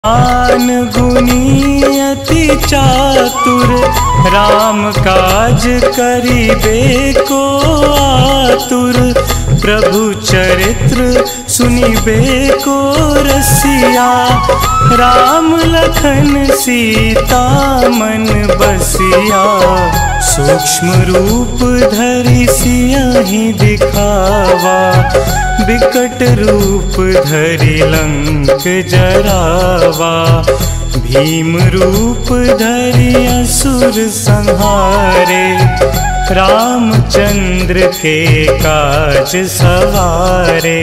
आन गुनी अति चातुर, राम काज करिबे को आतुर। प्रभु चरित्र सुनिबे को रसिया, राम लखन सीता मन बसिया। सूक्ष्म रूप धरि सियहि दिखावा, बिकट रूप धरि लंक जरावा। भीम रूप धरि असुर संहारे, रामचंद्र के काज सवारे।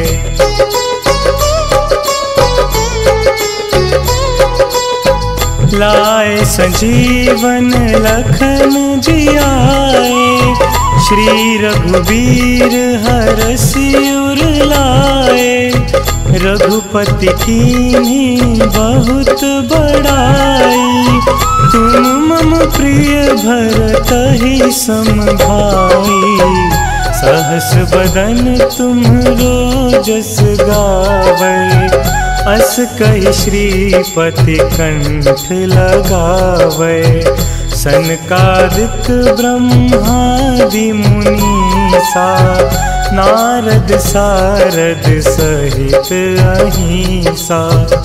लाए संजीवन लखन जियाए, श्री रघुबीर हरषि उर लाए। रघुपति कीन्ही बहुत बड़ाई, तुम मम प्रिय भरतहि सम भाई। सहस बदन तुम्हरो जस गावै, अस कहि श्रीपति कंठ लगावै। सनकादिक ब्रह्मादि मुनीसा, नारद सारद सहित अहिंसा।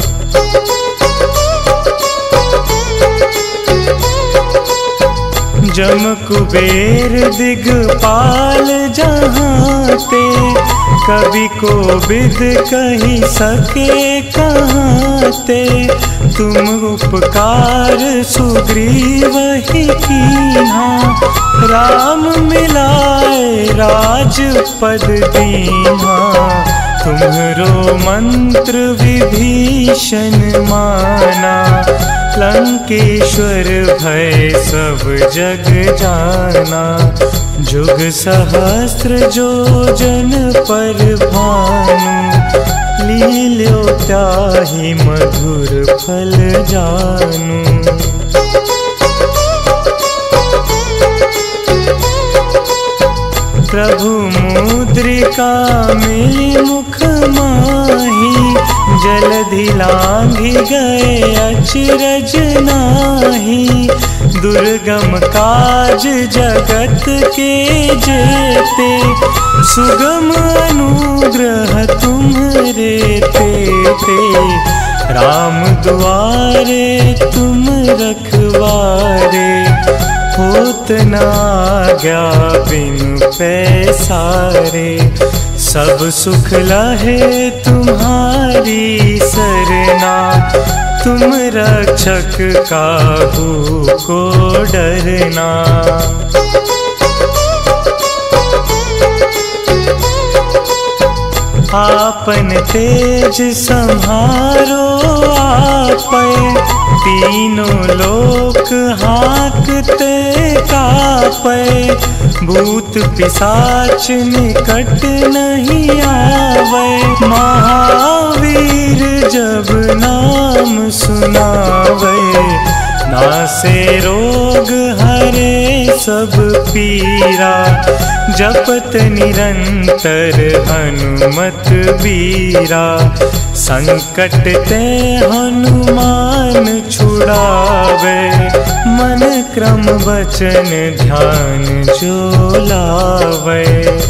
जम कुबेर दिगपाल जहाँते, कवि कोविद कहि सके कहाँते। तुम उपकार सुग्रीवहि कीन्हा, राम मिलाए राजपद दीन्हा। तुम्हरो मंत्र विभीषण माना, लंकेश्वर भय सब जग जाना। जुग सहस्त्र जो जन पर भानु, लील्यो त्याहि मधुर फल जानु। प्रभु मुद्रिका मिली मुख माही, जलधि लांघि गए अचरज नाहि। दुर्गम काज जगत के जेते, सुगम अनुग्रह तुम्हरे तेते। राम दुआरे तुम रखवारे, होत न आज्ञा बिनु पैसारे। सब सुख लहे तुम्हारी सरना, तुम रक्षक काहू को डरना। आपन तेज सम्हारो आपै, तीनों लोक हाकते कापै। भूत पिशाच निकट नहीं आवे, महावीर जब नाम सुनावे। नासे रोग हरे सब पीरा, जपत निरंतर हनुमत बीरा। संकट ते हनुमान छुड़ावे, मन क्रम वचन ध्यान जो लावे।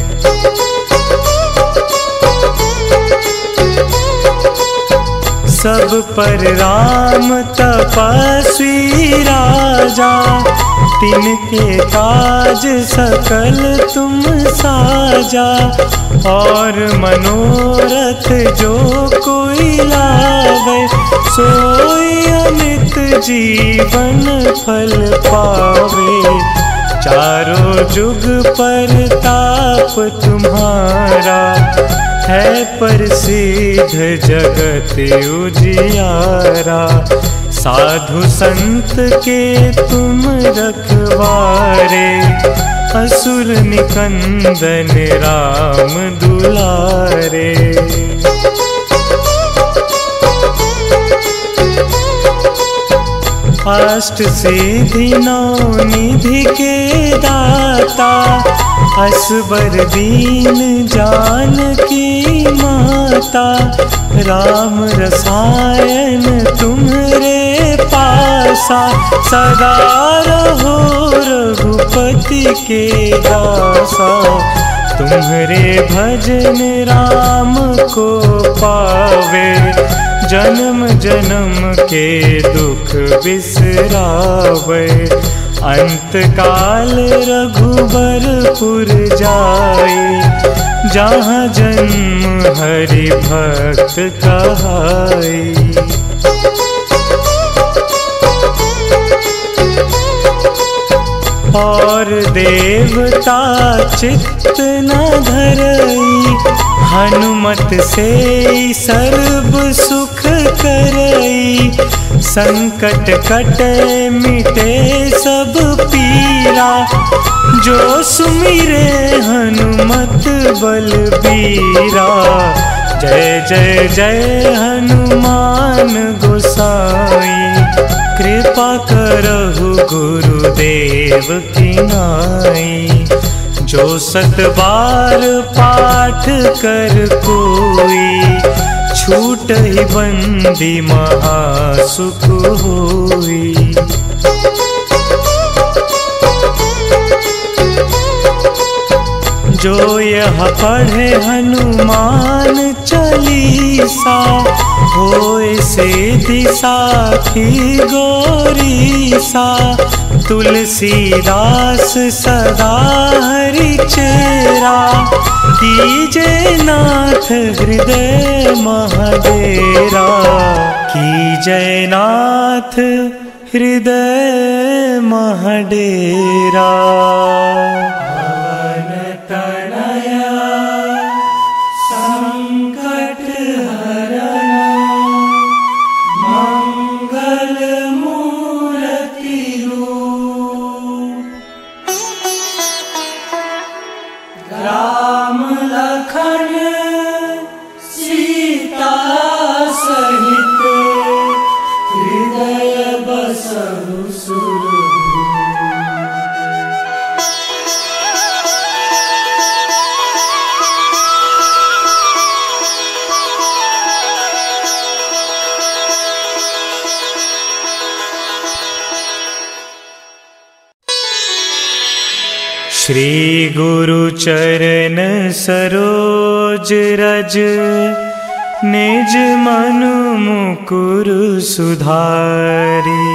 सब पर राम तपस्वी राजा, तिनके काज सकल तुम साजा। और मनोरथ जो कोई लावे, सोई अमित जीवन फल पावे। चारों जुग पर ताप तुम्हारा, है प्रसिद्ध जगत उजियारा। साधु संत के तुम रखवारे, असुर निकंदन राम दुलारे। अष्ट सिद्धि नौ निधि के दाता, असबर दीन जानकी माता। राम रसायन तुम्हारे पासा, सदा रहो रघुपति के दासा। तुम्हारे भजन राम को पावे, जन्म जन्म के दुख बिसरावे। अंत काल रघुबरपुर जाई, जहाँ जन्म हरि भक्त कहाई। और देवता चित्त न धरई, हनुमत से सर्व सुख करई। संकट कटे मिटे सब पीरा, जो सुमिरे हनुमत बलबीरा। जय जय जय हनुमान गोसाई, कृपा करहु गुरुदेव की नाई। जो 7 बार पाठ कर कोई, छूट ही बंदी महासुख होई। जो यह पढ़े हनुमान चालीसा, होए सिद्धि साखी गौरीसा। तुलसीदास सदा हरि चेरा, कीजे नाथ हृदय महडेरा। कीजे नाथ हृदय महडेरा। राम लखन सीता सहित, हृदय बसहु सुरभूमि। श्री गुरु चरण सरोज रज, निज मनु मुकुर सुधारी।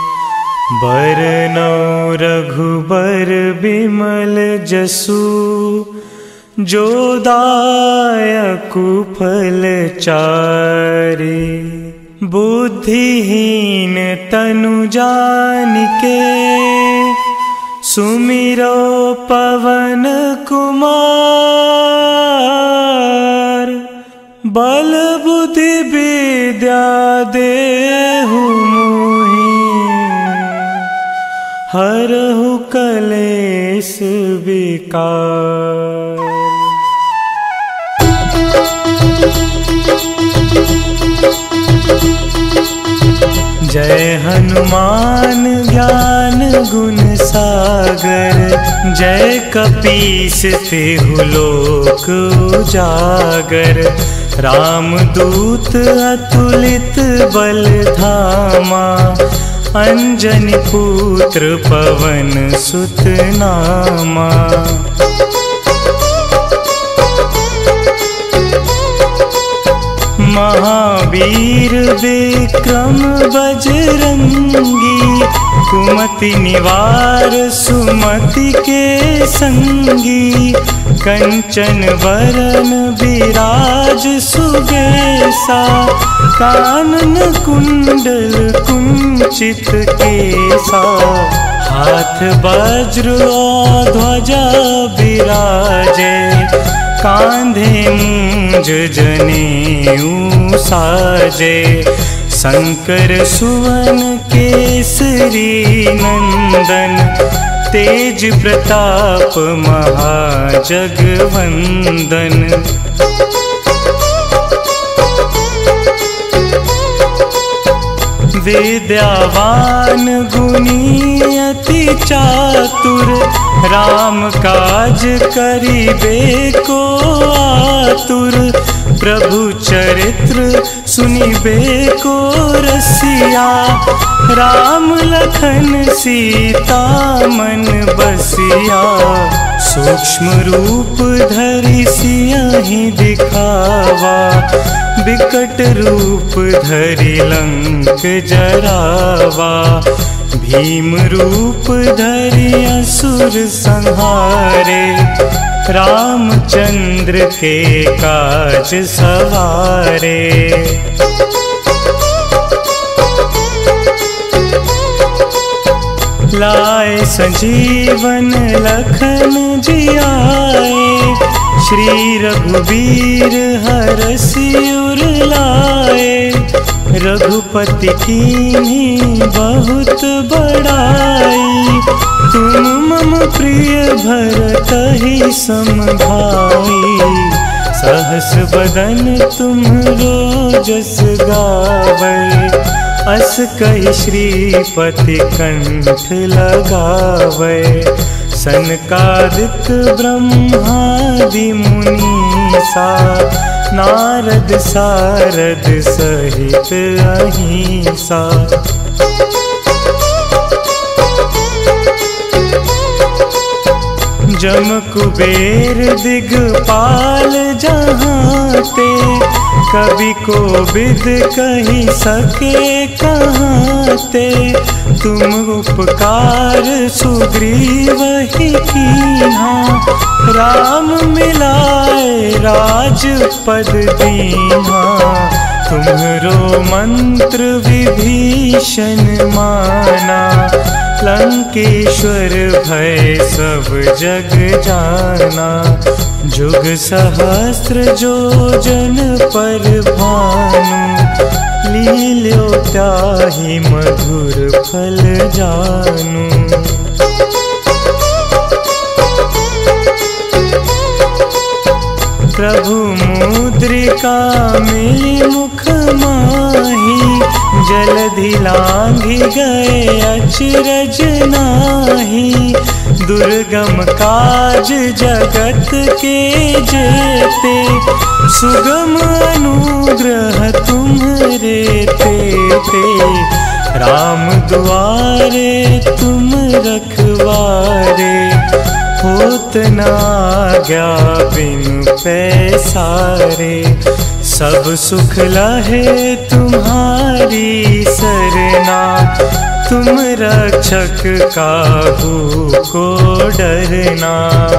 बरनौ रघुबर बिमल जसु, जो दायकु फल चारि। बुद्धिहीन तनु जानिके, सुमिरो पवन कुमार। बल बुद्धि विद्या देहु मोहि, हरहु कलेश विकार। जय हनुमान ज्ञान गुण सागर, जय कपीस तिहु लोक उजागर। रामदूत अतुलित बल धामा, अंजनी पुत्र पवन सुत नामा। महावीर विक्रम बजरंगी, कुमति निवार सुमति के संगी। कंचन वरन विराज सुबेसा, कानन कुंडल कुंचित केसा। हाथ वज्र और ध्वजा विराजे, कांधे मूंज जनेऊ साजे। शंकर सुवन केसरी नंदन, तेज प्रताप महाजगवंदन। विद्यावान गुणी अति चातुर, राम काज करिबे को आतुर। प्रभु चरित्र सुनिबे को रसिया, राम लखन सीता मन बसिया। सूक्ष्म रूप धरि सियहि दिखावा, बिकट रूप धरि लंक जरावा। भीम रूप धरि असुर संहारे, रामचंद्र के काज सवारे। लाए संजीवन लखन जियाए, श्री रघुवीर हरषि उर लाए। रघुपति कीन्ही बहुत बड़ाई, तुम मम प्रिय भरतहि सम भाई। सहस बदन तुम्हरो जस गावै, अस कहि श्रीपति कंठ लगावै। सनकादिक ब्रह्मादि मुनीसा, नारद सारद सहित अहिंसा। जम कुबेर दिगपाल जहाँ ते, कवि कोविद कहि सके कहाँ ते। तुम उपकार सुग्रीवहि कीन्हा, राम मिलाए राजपद दीन्हा। तुम्हरो मंत्र विभीषण माना, लंकेश्वर भय सब जग जाना। जुग सहस्त्र जो जन पर भानु, लील्यो त्याहि मधुर फल जानु। प्रभु मुद्रिका मिली मुख माही, जलधि लांघि गए अचरज नाहि। दुर्गम काज जगत के जेते, सुगम अनुग्रह तुम्हरे तेते। राम दुआरे तुम रखवारे, होत न आज्ञा बिनु पैसारे। सब सुख लहे तुम्हारी सरना, तुम रक्षक काहू को डरना।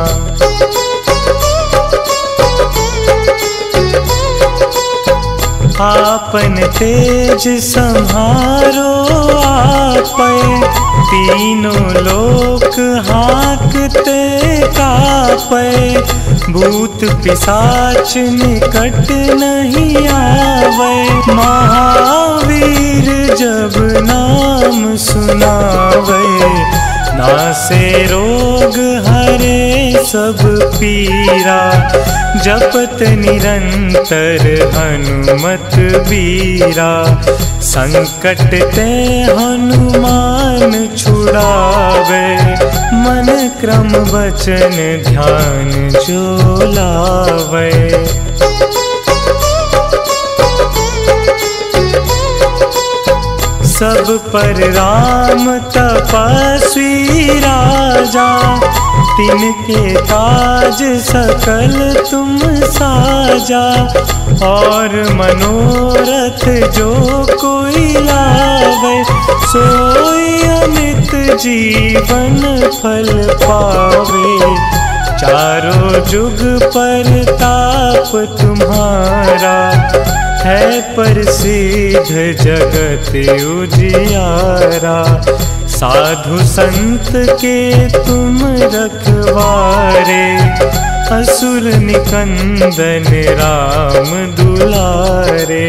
आपन तेज सम्हारो आपै, तीनों लोक हाकते कापै। भूत पिशाच निकट नहीं आवे, महावीर जब नाम सुनावे। नासे रोग हरे सब पीरा, जपत निरंतर हनुमत बीरा। संकट ते हनुमान छुड़ावे, मन क्रम वचन ध्यान जो लावे। सब पर राम तपस्वी राजा, तिनके काज सकल तुम साजा। और मनोरथ जो कोई लावे, सोई अमित जीवन फल पावे। चारों जुग पर ताप तुम्हारा, है प्रसिद्ध जगत उजियारा। साधु संत के तुम रखवारे, असुर निकंदन राम दुलारे।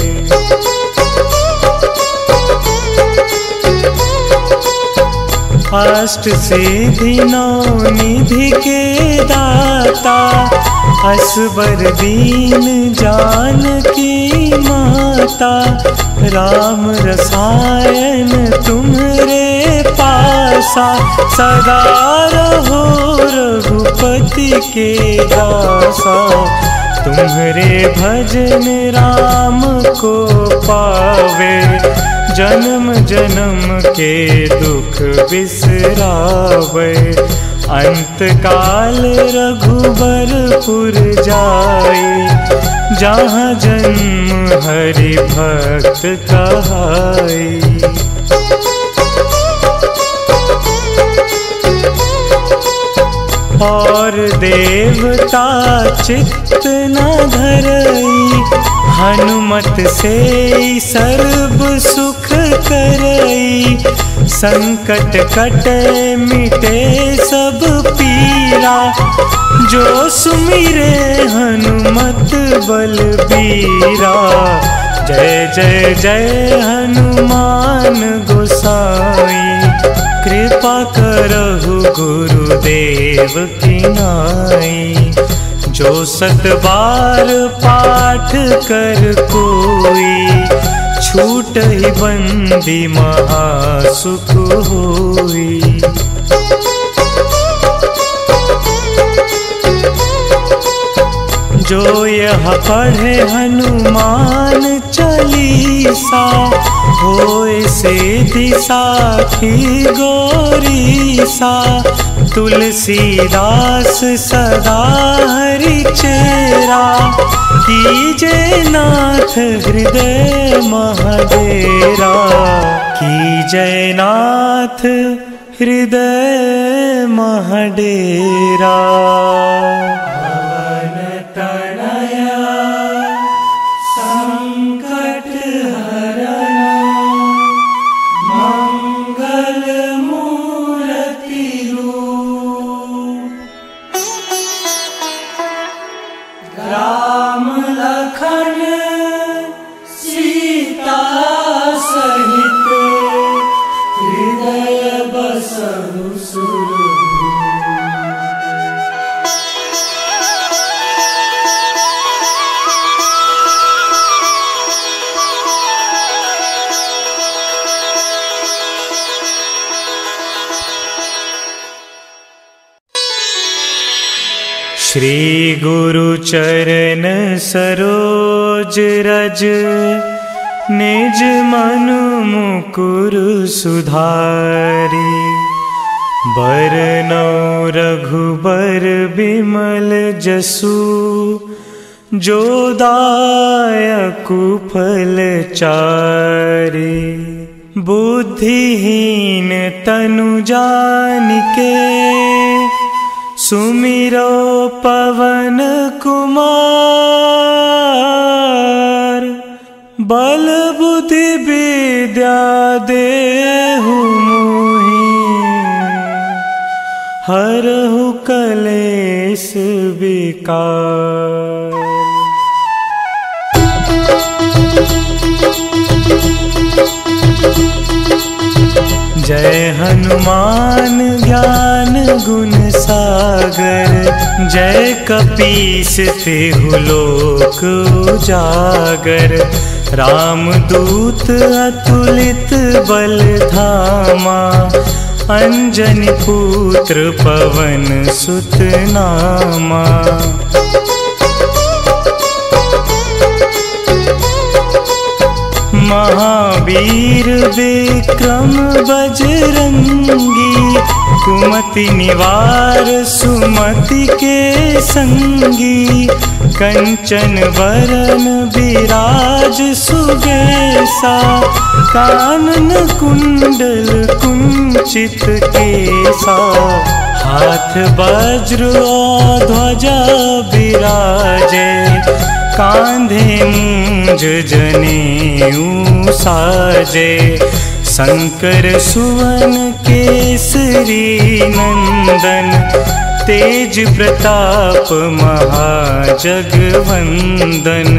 अष्ट सिद्धि नौ निधि के दाता, असबर दीन जानकी माता, राम रसायन तुम्हरे पासा। सदा रहो रघुपति के दासा, तुम्हरे भजन राम को पावे। जन्म जन्म के दुख बिसरावे, अंत काल रघुबरपुर जाए। जहाँ जन्म हरि भक्त कहाए। और देवता चित्त न धरई, हनुमत से सर्व सुख करई। संकट कटे मिटे सब पीरा, जो सुमिरे हनुमत बलबीरा। जय जय जय हनुमान गोसाई, कृपा करहु गुरुदेव की नाई। जो 7 बार पाठ कर कोई, छूटहि बंदी महासुख होई। जो यह पढ़े हनुमान चालीसा, होए सिद्धि साखी गौरीसा। तुलसीदास सदा हरि चेरा, कीजे नाथ हृदय महडेरा। कीजे नाथ हृदय महडेरा। राम लखन सीता सहित, हृदय बसहु सुरभूप। श्री गुरु चरण सरोज रज, निज मन मुकुर सुधारी। बरनौ रघुबर बिमल जसु, जो दायकु फल चारि। बुद्धिहीन तनु जानिके, सुमिरो पवन कुमार। बल बुद्धि विद्या देहु मोहि, हरहु कलेश विकार। जय हनुमान ज्ञान गुण सागर, जय कपीस तिहु लोक उजागर। रामदूत अतुलित बल धामा, अंजनी पुत्र पवन सुत नामा। महावीर विक्रम बजरंगी, कुमति निवार सुमति के संगी। कंचन बरन विराज सुबेसा, कानन कुंडल कुंचित केसा। हाथ वज्र और ध्वजा विराजे, कांधे मूंज जनेऊ साजे। शंकर सुवन केसरी नंदन, तेज प्रताप महाजगवंदन।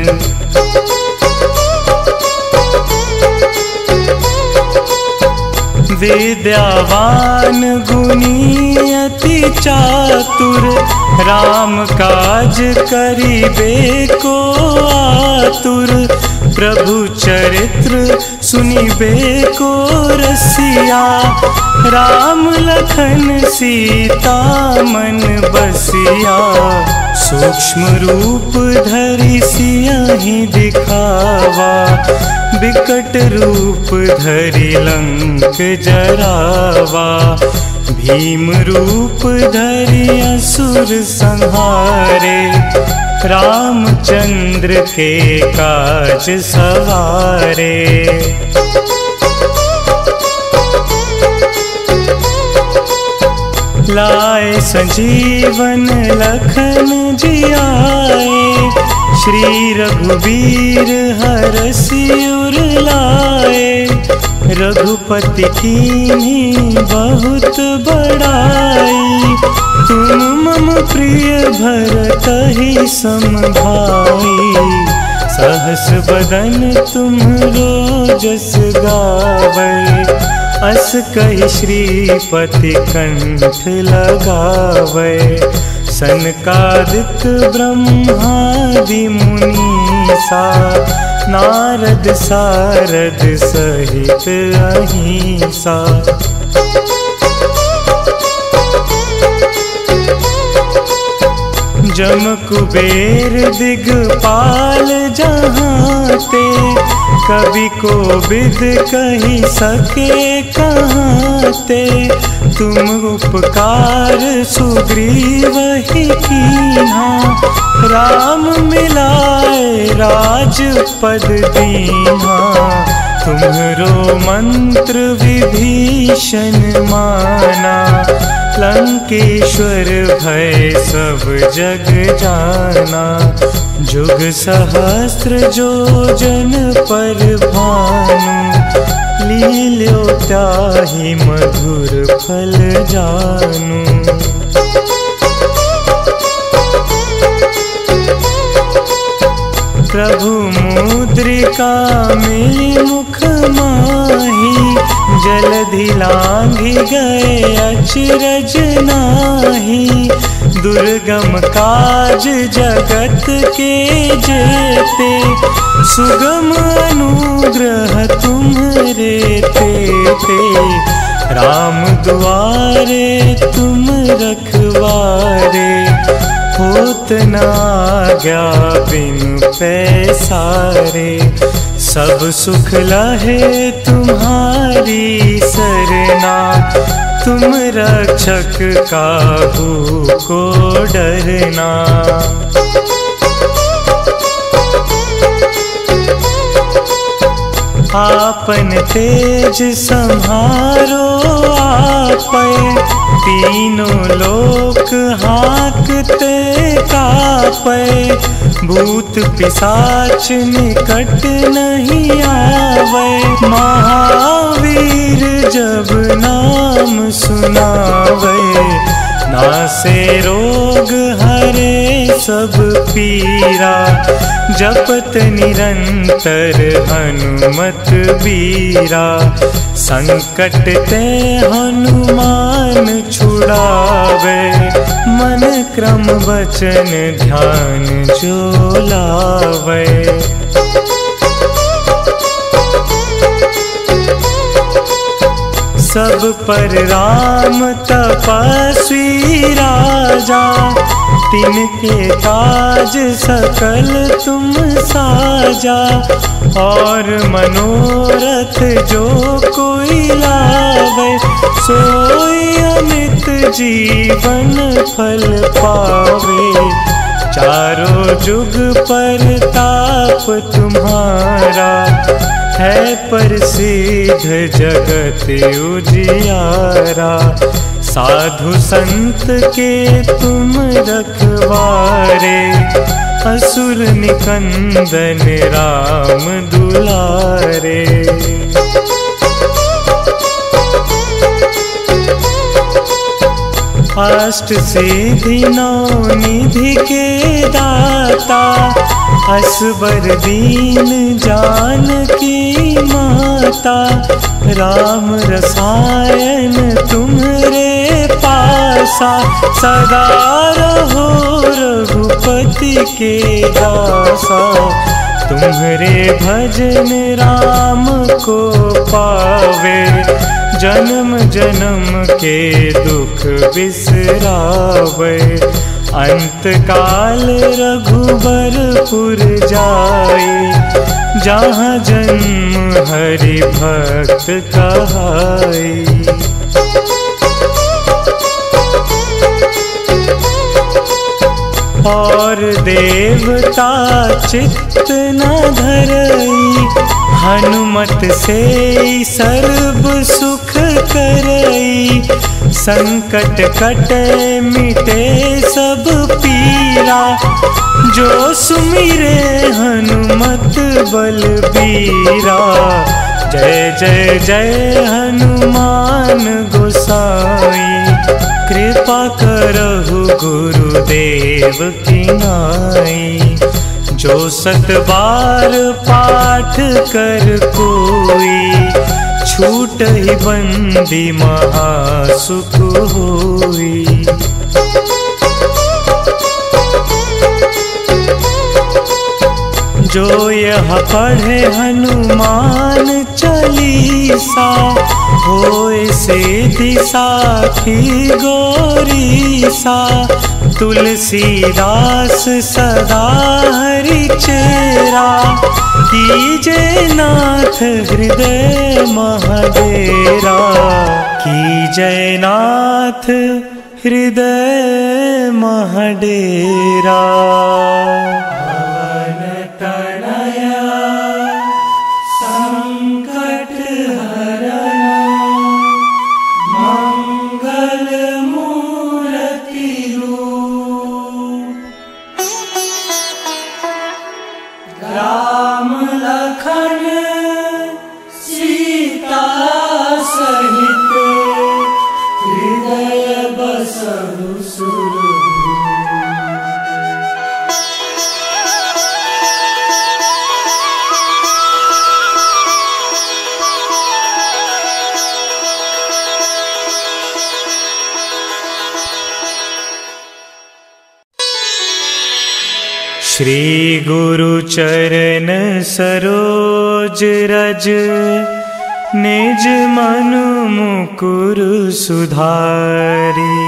विद्यावान गुणी अति चातुर, राम काज करिबे को आतुर। प्रभु चरित्र सुनिबे को रसिया, राम लखन सीता मन बसिया। सूक्ष्म रूप धरि सियहि दिखावा, बिकट रूप धरि लंक जरावा। भीम रूप धरि असुर संहारे, रामचंद्र के काज सवारे। लाए संजीवन लखन जियाए, श्री रघुवीर हरषि उर लाए। रघुपति कीन्ही बहुत बड़ाई, तुम मम प्रिय भरतहि सम भाई। सहस बदन तुम्हरो जस गावै, अस कहि श्रीपति कंठ लगावै। सनकादिक ब्रह्मादि मुनीसा, नारद सारद सहित अहिंसा। जम कुबेर दिगपाल जहाँते, कवि कोविद कहि सके कहाँते। तुम उपकार सुग्रीवहि कीन्हा, राम मिलाए राजपद दीन्हा। तुम्हरो मंत्र विभीषण माना, लंकेश्वर भय सब जग जाना। जुग सहस्त्र जो जन पर भानु, लील्यो त्याहि मधुर फल जानु। प्रभु मुद्रिका मिली मुख माही, जलधि लांघि गए अचरज नाहि। दुर्गम काज जगत के जेते, सुगम अनुग्रह तुम्हरे तेते। राम दुआरे तुम रखवारे, होत न आज्ञा बिनु पैसारे। सब सुख लहे तुम्हारी सरना, तुम रक्षक काहू को डरना। आपन तेज सम्हारो आपै, तीनों लोक हाकते कापै। भूत पिशाच निकट नहीं आवे, महावीर जब नाम सुनावे। नासे रोग हरे सब पीरा, जपत निरंतर हनुमत बीरा। संकट ते हनुमान छुड़ावे, मन क्रम वचन ध्यान जो लावे। सब पर राम तपस्वी राजा, तिनके काज सकल तुम साजा। और मनोरथ जो कोई लावे, सोई अमित जीवन फल पावे। चारों जुग पर ताप तुम्हारा, है प्रसिद्ध जगत उजियारा। साधु संत के तुम रखवारे, असुर निकंदन राम दुलारे। अष्ट सिद्धि नौ निधि के दाता, असबर दीन जानकी माता। राम रसायन तुम्हरे पासा, सदा रहो रघुपति के दासा। तुम्हारे भजन राम को पावे, जन्म जन्म के दुख बिसरावे। अंत काल रघुबरपुर जाए, जहाँ जन्म हरि भक्त कहाई। और देवता चित्त न धरई, हनुमत से सर्व सुख करई। संकट कटे मिटे सब पीरा, जो सुमिरे हनुमत बलबीरा। जय जय जय हनुमान गोसाई, कृपा करहु गुरुदेव की नाई। जो 7 बार पाठ कर कोई, छूट ही बंदी महासुख होई। जो यह पढ़े हनुमान चालीसा, होए सिद्धि साखी गौरीसा। तुलसीदास सदा हरि चेरा, कीजे नाथ हृदय महडेरा। कीजे नाथ हृदय महडेरा। राम लखन सीता सहित, हृदय बसहु सुरभूमि। श्री गुरु चरण सरोज रज, निज मन मुकुर सुधारी।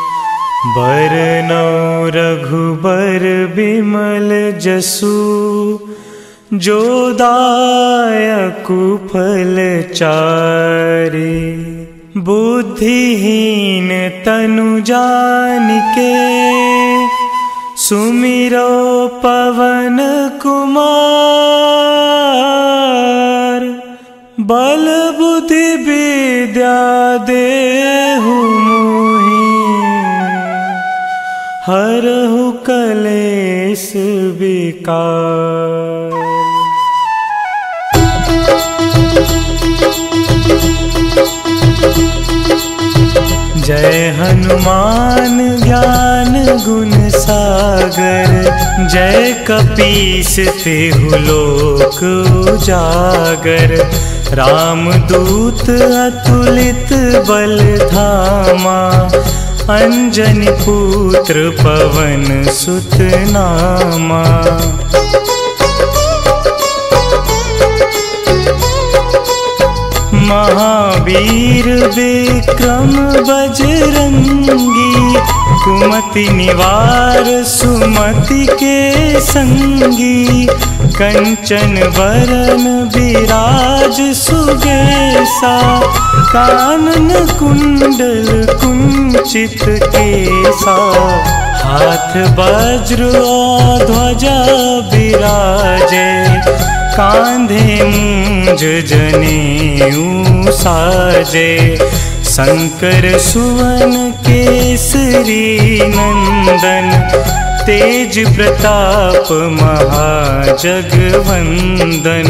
बरनौ रघुबर बिमल जसु, जो दायकु फल चारि। बुद्धिहीन तनु जानिके, सुमिरो पवन कुमार। बल बुद्धि विद्या देहु मोहि, हरहु कलेश विकार। जय हनुमान ज्ञान गुण सागर, जय कपीस तिहु लोक उजागर। रामदूत अतुलित बल धामा, अंजनी पुत्र पवन सुत नामा। महावीर विक्रम बजरंगी, कुमति निवार सुमति के संगी। कंचन वरन विराज सुबेसा, कानन कुंडल कुंचित केसा। हाथ वज्र और ध्वजा विराजे, कांधे मूंज जनेऊ साजे। शंकर सुवन केसरी नंदन, तेज प्रताप महाजगवंदन।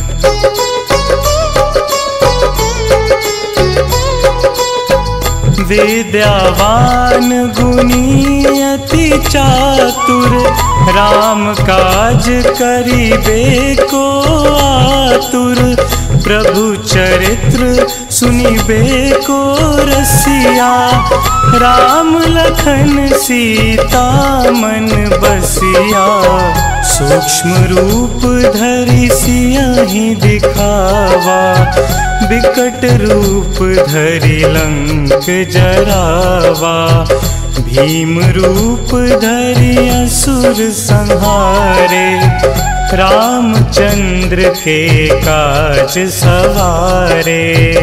विद्यावान गुणी अति चातुर, राम काज करिबे को आतुर। प्रभु चरित्र सुनिबे को रसिया, राम लखन सीता मन बसिया। सूक्ष्म रूप धरि सियहि दिखावा, बिकट रूप धरि लंक जरावा। भीम रूप धरि असुर संहारे, रामचंद्र के काज सवारे।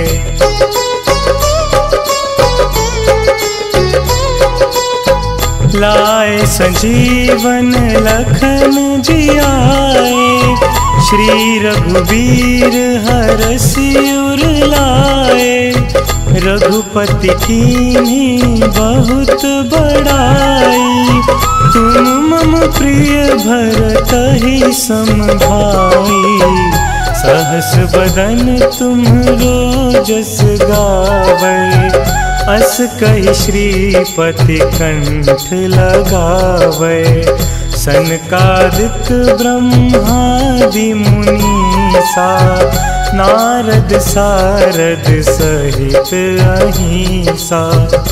लाए संजीवन लखन जियाए, श्री रघुवीर हरषि उर लाए। रघुपति कीन्ही बहुत बड़ाई, तुम मम प्रिय भरतहि सम भाई। सहस बदन तुम्हरो जस गावै, अस कहि श्रीपति कंठ लगावै। सनकादिक ब्रह्मादि मुनीसा, नारद सारद सहित अहिंसा।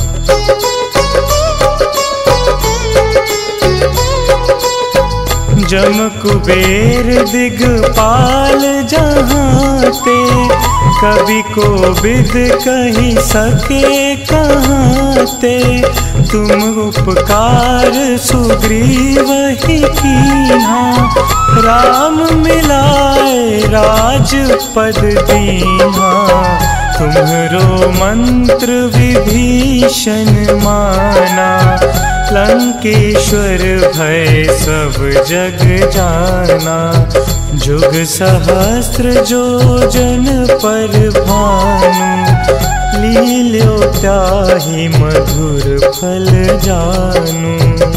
जम कुबेर दिगपाल जहाँ ते, कवि कोविद कहि सके कहाँ ते। तुम उपकार सुग्रीवहि कीन्हा, राम मिलाए राजपद दीन्हा। तुम्हरो मंत्र विभीषण माना, लंकेश्वर भय सब जग जाना। जुग सहस्त्र जो जन पर भानु, लील्यो त्याहि मधुर फल जानु।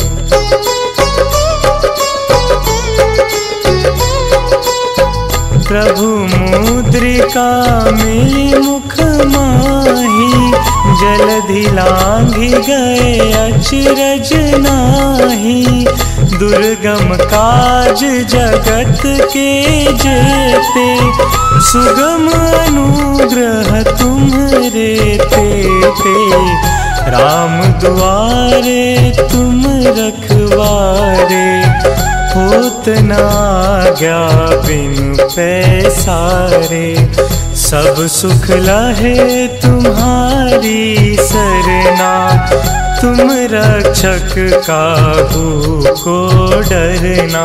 प्रभु मुद्रिका मिली मुख माही, जलधि लांघि गए अचरज नाहि। दुर्गम काज जगत के जेते, सुगम अनुग्रह तुम्हरे तेते। राम दुआरे तुम रखवारे, होत न आज्ञा बिनु पैसारे। सब सुख लहे तुम्हारी सरना, तुम रक्षक काहू को डरना।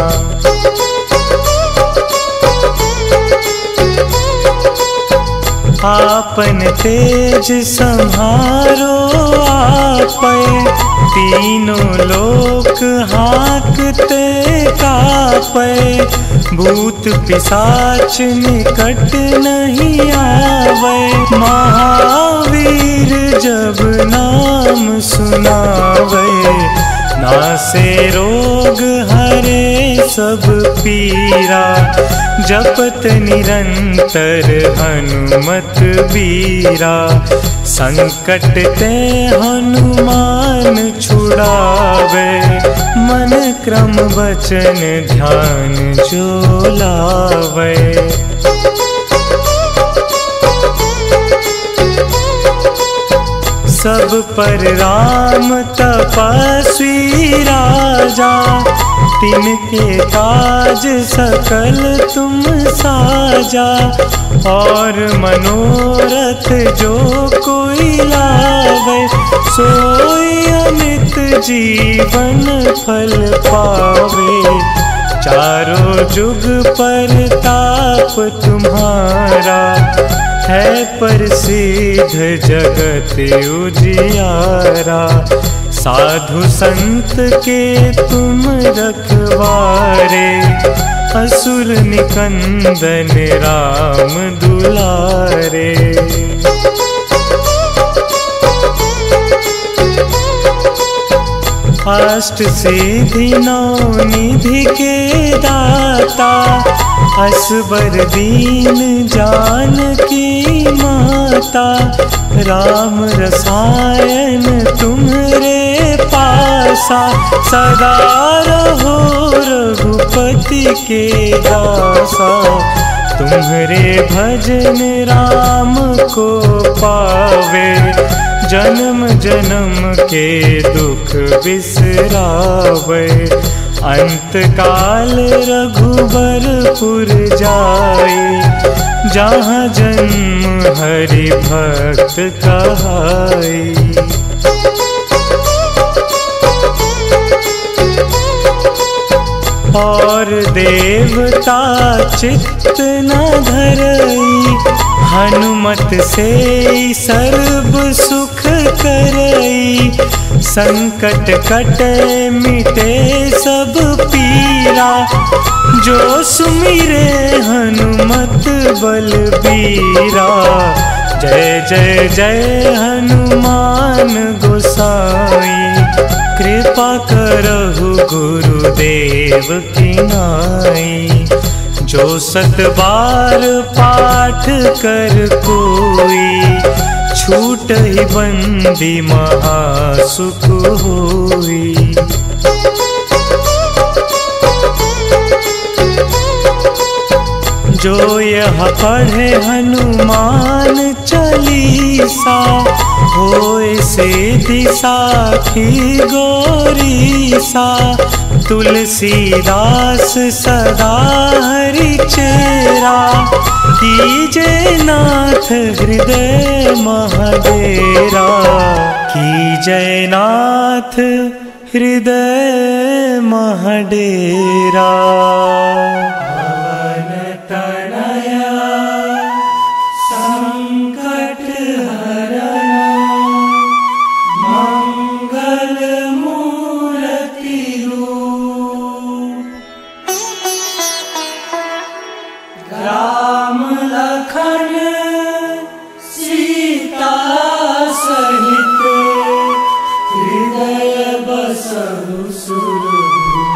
आपन तेज सम्हारो आपै, तीनों लोक हाकते कापै। भूत पिशाच निकट नहीं आवे, महावीर जब नाम सुनावे। नासे रोग हरे सब पीरा, जपत निरंतर हनुमत बीरा। संकट ते हनुमान छुड़ावे, मन क्रम वचन ध्यान जो लावे। सब पर राम तपस्वी राजा, तिनके काज सकल तुम साजा। और मनोरथ जो कोई लावे, सोई अमित जीवन फल पावे। चारों जुग पर ताप तुम्हारा, है प्रसिद्ध जगत उजियारा। साधु संत के तुम रखवारे, असुर निकंदन राम दुलारे। अष्ट सिद्धि नौ निधि के दाता, असबर दीन जानकी माता। राम रसायन तुम्हरे पासा, सदा रहो रघुपति के दासा। तुम्हरे भजन राम को पावे, जन्म जन्म के दुख बिसरावे। अंत काल रघुबरपुर जाई, जहाँ जन्म हरि भक्त कहाई। और देवता चित्त न धरई, हनुमत से सर्व सुख करई। संकट कटे मिटे सब पीरा, जो सुमिरे हनुमत बलबीरा। जय जय जय हनुमान गोसाई, कृपा करहु गुरुदेव की नाई। जो सत बार पाठ कर कोई, छूट ही बंदी महासुख होई। जो यह पढ़े हनुमान चालीसा, होए सिद्धि साखी गौरीसा। तुलसीदास सदा हरि चेरा, कीजे नाथ हृदय महडेरा। कीजे नाथ हृदय महडेरा। राम लखन सीता सहित, हृदय बसहु सुरभूप।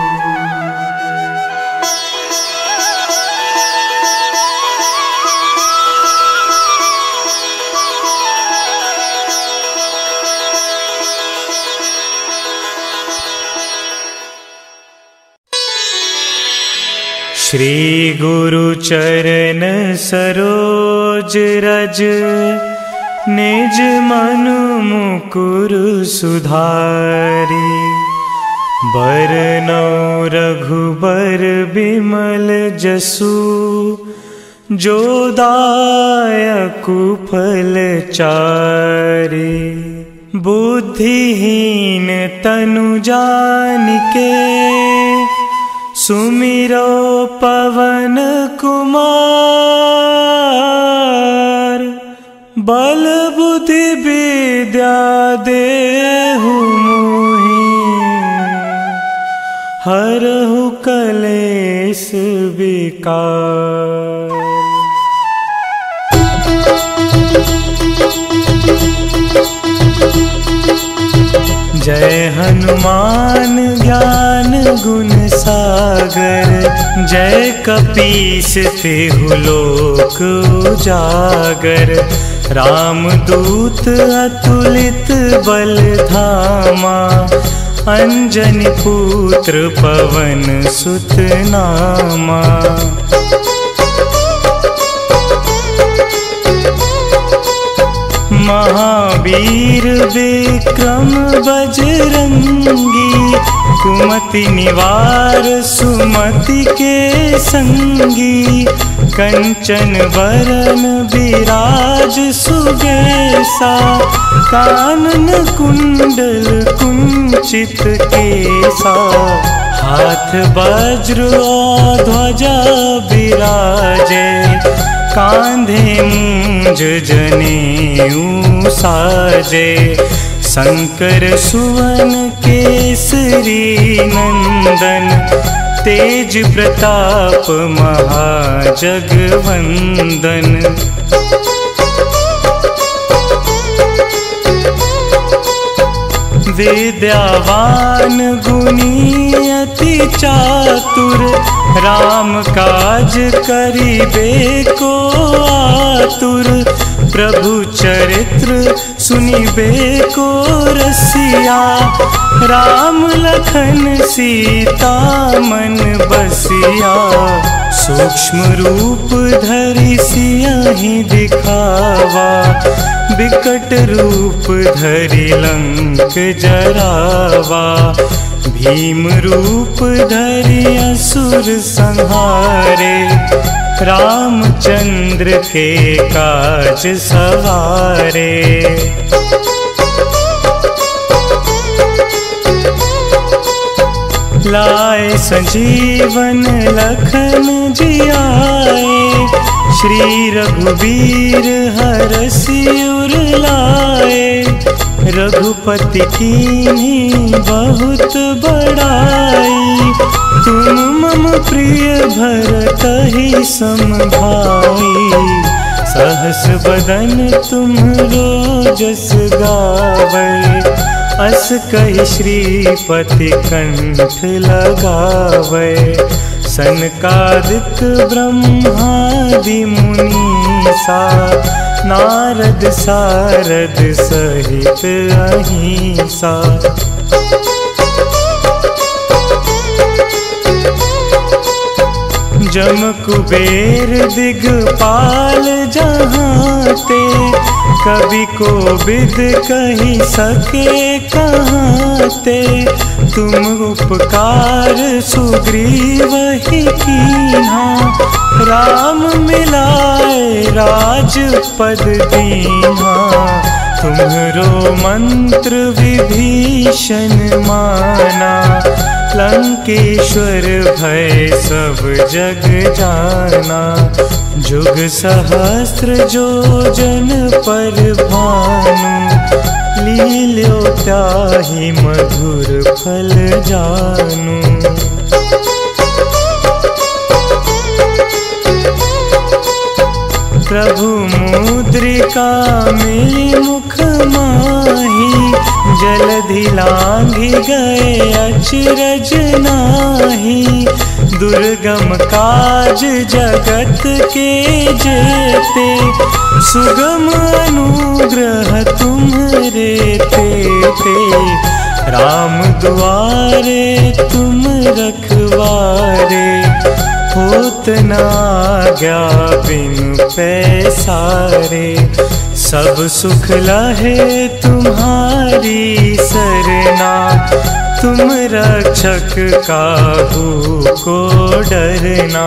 श्री गुरु चरण सरोज रज, निज मनु मुकुर सुधारी। बरनौ रघुबर बिमल जसु, जो दायकु फल चारि। बुद्धिहीन तनु जानिके, सुमिरो पवन कुमार। बल बुद्धि विद्या देहु मोहि, हरहु कलेश विकार। जय हनुमान ज्ञान गुण सागर, जय कपीस तिहु लोक उजागर। रामदूत अतुलित बल धामा, अंजनी पुत्र पवन सुत नामा। महावीर विक्रम बजरंगी, कुमति निवार सुमति के संगी। कंचन वरन विराज सुबेसा, कानन कुंडल कुंचित केसा। हाथ वज्र और ध्वजा विराजे, कांधे मूंज जनेऊ साजे। शंकर सुवन केसरी नंदन, तेज प्रताप महाजगवंदन। विद्यावान गुणी अति चातुर, राम काज करिबे को आतुर। प्रभु चरित्र सुनिबे को रसिया, राम लखन सीता मन बसिया। सूक्ष्म रूप धरि सियहि दिखावा, बिकट रूप धरि लंक जरावा। भीम रूप धरि असुर संहारे, रामचंद्र के काज सवारे। लाए संजीवन लखन जियाए, श्री रघुबीर हरषि उर लाए। रघुपति कीन्ही बहुत बड़ाई, तुम मम प्रिय भरतहि सम भाई। सहस बदन तुम्हरो जस गावै, अस कहि श्रीपति कंठ लगावै। सनकादिक ब्रह्मादि मुनीसा, नारद सारद सहित अहिंसा। जम कुबेर दिगपाल जहाँ ते, कवि को बिद कही सके कहाँ ते। तुम उपकार सुग्रीवहि कीन्हा, राम मिलाए राजपद दीन्हा। तुम्हरो मंत्र विभीषण माना, लंकेश्वर भय सब जग जाना। जुग सहस्त्र जो जन पर भानु, लील्यो त्याहि मधुर फल जानु। प्रभु मुद्रिका मिली मुख माही, जलधि लांघि गए अचरज नाहि। दुर्गम काज जगत के जेते, सुगम अनुग्रह तुम्हरे तेते। राम दुआरे तुम रखवारे, होत न आज्ञा बिनु पैसारे। सब सुख लहे तुम्हारी सरना, तुम रक्षक काहू को डरना।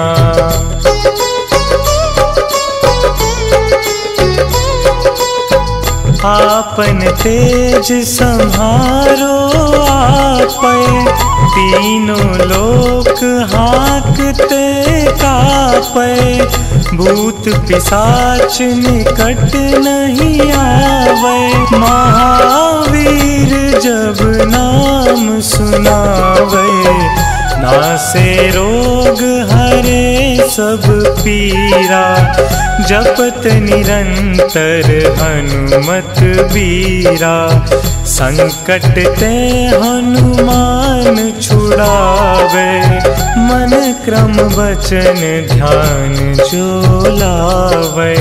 आपन तेज संहारो आपै, तीनों लोक हाकते कापै। भूत पिशाच निकट नहीं आवे, महावीर जब नाम सुनावे। नासे रोग हरे सब पीरा, जपत निरंतर हनुमत बीरा। संकट ते हनुमान छुड़ावे, मन क्रम वचन ध्यान जो लावे।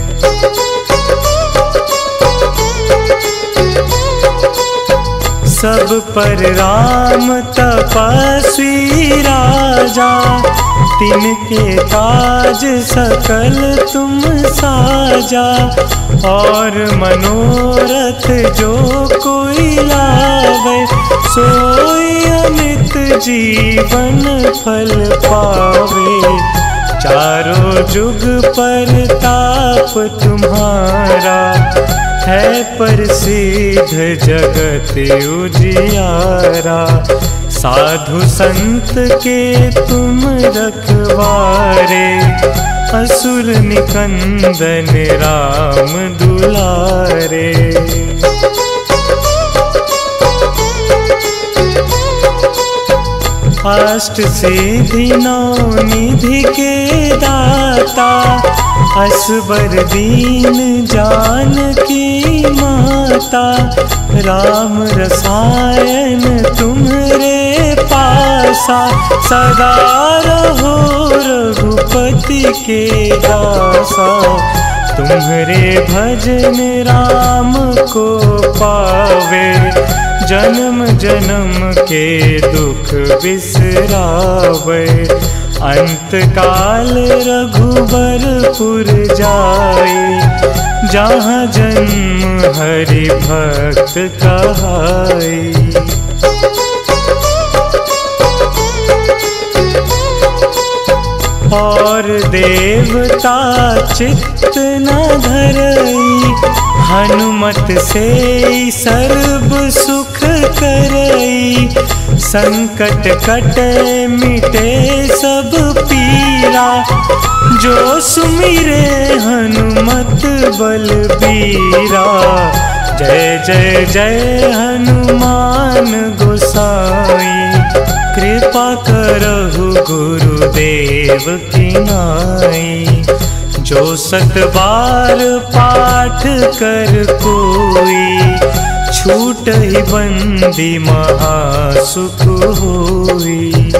सब पर राम तपस्वी राजा, तिनके काज सकल तुम साजा। और मनोरथ जो कोई लावे, सोई अमित जीवन फल पावे। चारों जुग पर ताप तुम्हारा, है प्रसिद्ध जगत उजियारा। साधु संत के तुम रखवारे, असुर निकंदन राम दुलारे। अष्ट सिद्धि नौ निधि के दाता, असबर दीन जानकी माता। राम रसायन तुम्हरे पासा, सदा रहो रघुपति के दासा। तुम्हारे भजन राम को पावे, जन्म जन्म के दुख बिसरावे। अंत काल रघुबरपुर जाए, जहाँ जन्म हरि भक्त कहाई। और देवता चित्त न धरई, हनुमत से सर्व सुख करई। संकट कटे मिटे सब पीरा, जो सुमिरे हनुमत बलबीरा। जय जय जय हनुमान गोसाई, कृपा करहु गुरुदेव की नाई। जो 7 बार पाठ कर कोई, छूट ही बंदी महासुख होई।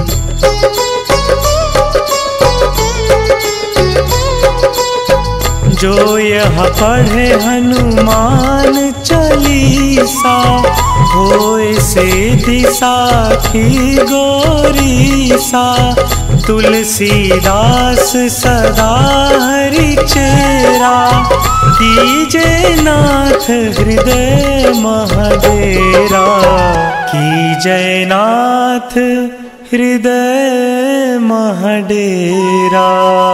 जो यह पढ़े हनुमान चालीसा, होए सिद्धि साखी गौरीसा। तुलसीदास सदा हरि चेरा, कीजे नाथ हृदय महडेरा। कीजय नाथ हृदय महडेरा।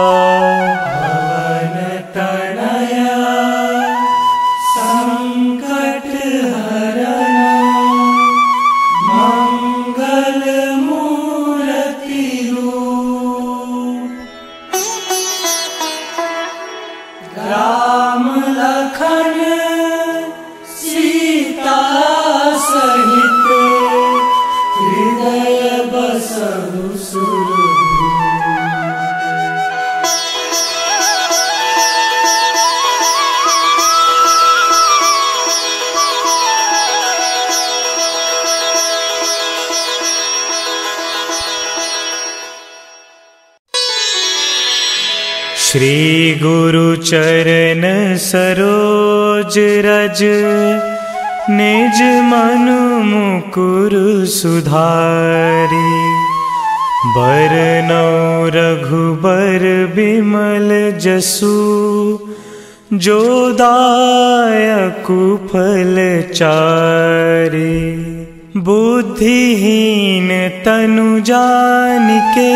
राम लखन सीता सहित, हृदय बसहु सुरभूमि। श्री गुरु चरण सरोज रज, निज मन मुकुर सुधारी। बरनौ रघुबर बिमल जसु, जो दायकु फल चारि। बुद्धिहीन तनु जानिके,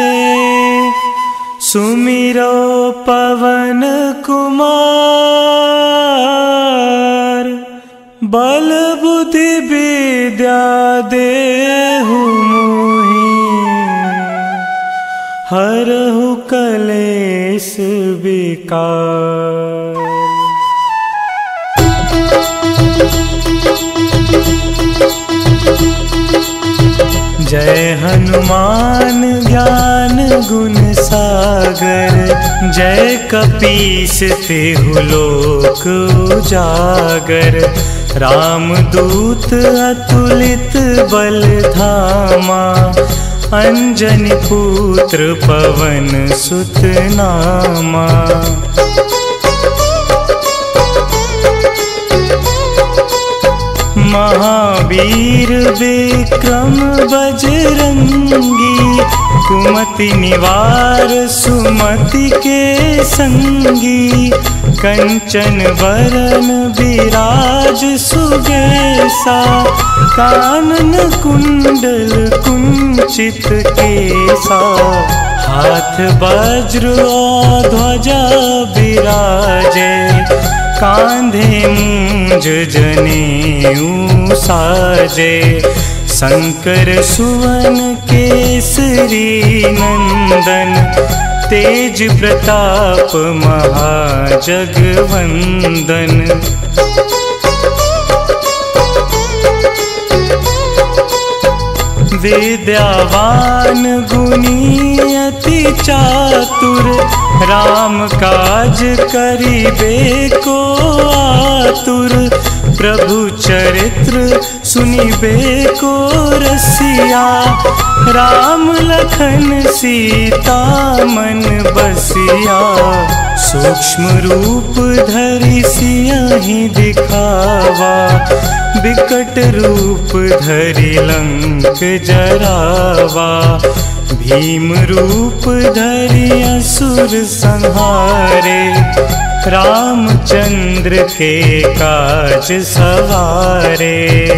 सुमिरो पवन कुमार। बल बुद्धि विद्या देहु मोहि, हरहु कलेश विकार। जय हनुमान ज्ञान गुण सागर, जय कपीस तिहु लोक उजागर। रामदूत अतुलित बल धामा, अंजनी पुत्र पवन सुत नामा। महावीर विक्रम बजरंगी, कुमति निवार सुमति के संगी। कंचन बरन विराज सुबेसा, कानन कुंडल कुंचित केसा। हाथ वज्र और ध्वजा विराजे, कांधे मूंज जनेऊ साजे। शंकर सुवन केसरी नंदन, तेज प्रताप महाजगवंदन। विद्यावान गुणी अति चातुर, राम काज करिबे को आतुर। प्रभु चरित्र सुनिबे को रसिया। राम लखन सीता मन बसिया। सूक्ष्म रूप धरि सियहि दिखावा। बिकट रूप धरि लंक जरावा। भीम रूप धरि असुर संहारे। रामचंद्र के काज सवारे।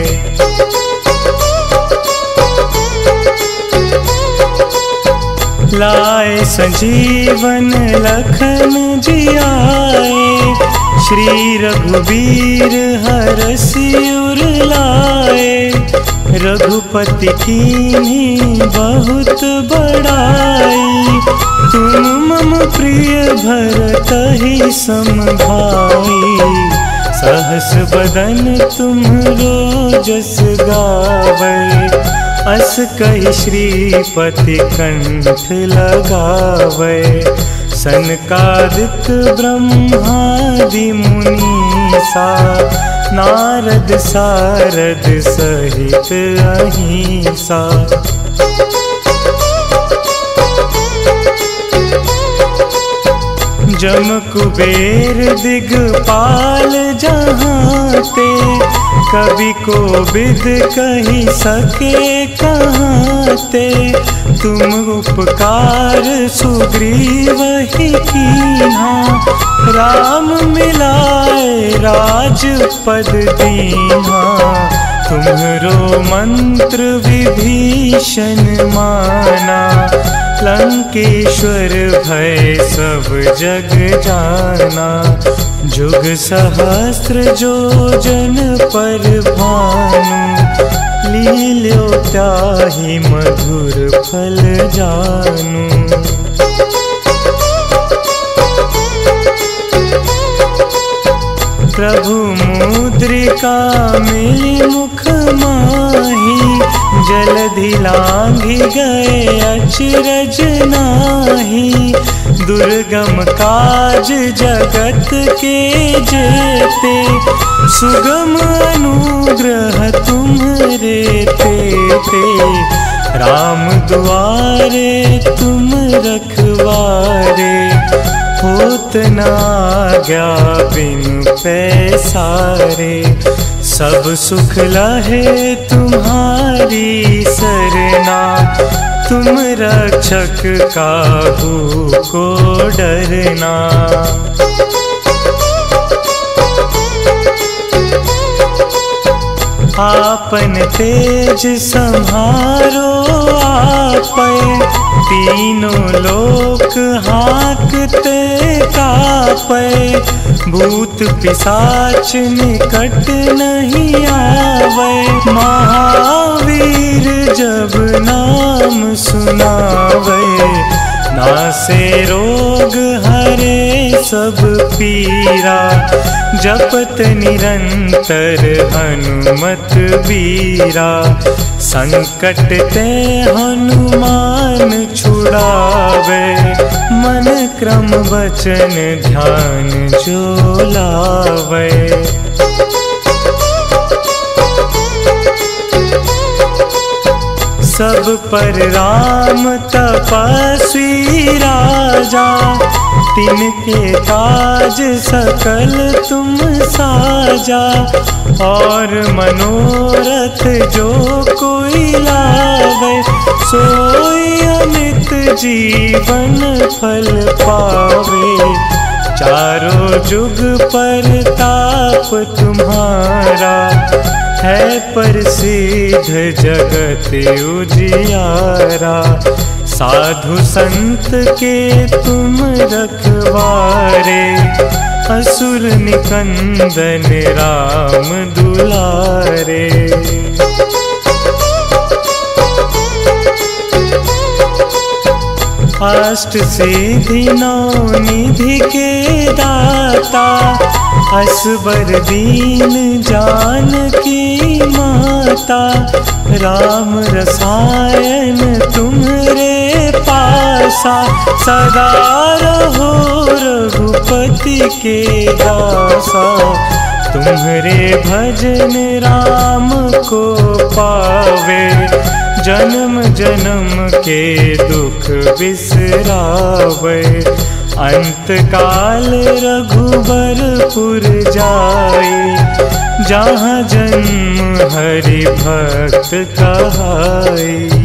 लाए संजीवन लखन जियाए। श्री रघुबीर हरषि उर लाए। रघुपति कीन्ही बहुत बड़ाई। तुम मम प्रिय भरतहि सम भाई। सहस बदन तुम्हरो जस गावै। अस कहि श्रीपति कंठ लगावै। सनकादिक ब्रह्मादि मुनीसा। नारद सारद सहित अहिंसा। जम कुबेर दिगपाल जहाँते। कवि कोविद कहि सके कहाँते। तुम उपकार सुग्रीवहि कीन्हा। राम मिलाए राजपद दीन्हा। तुम्हरो मंत्र विभीषण माना। लंकेश्वर भय सब जग जाना। जुग सहस्त्र जो जन पर भानु। लील्यो त्याहि मधुर फल जानु। प्रभु मुद्रिका मिली मुख माही। जलधि लांघि गए अचरज नाहि। दुर्गम काज जगत के जेते। सुगम अनुग्रह तुम्हरे तेते। राम दुआरे तुम रखवारे। होत न आज्ञा बिनु पैसारे। सब सुख लहे तुम्हारी सरना। तुम रक्षक काहू को डरना। आपन तेज सम्हारो आपै। तीनों लोक हाकते कापै। भूत पिशाच निकट नहीं आवे। महावीर जब नाम सुनावे। नासे रोग हरे सब पीरा। जपत निरंतर हनुमत बीरा। संकट ते हनुमान छुड़ावे। मन क्रम वचन ध्यान जो लावे। सब पर राम तपस्वी राजा। तिनके काज सकल तुम साजा। और मनोरथ जो कोई लावे। सोई अमित जीवन फल पावे। चारों जुग पर ताप तुम्हारा। है प्रसिद्ध जगत उजियारा। साधु संत के तुम रखवारे। असुर निकंदन राम दुलारे। अष्ट सिद्धि नौ निधि के दाता। असबर दीन जानकी माता। राम रसायन तुम्हरे पासा। सदा रहो रघुपति के दासा। तुम्हारे भजन राम को पावे, जन्म जन्म के दुख बिसरावे। अंत काल रघुबरपुर जाए, जहाँ जन्म हरि भक्त कहाई।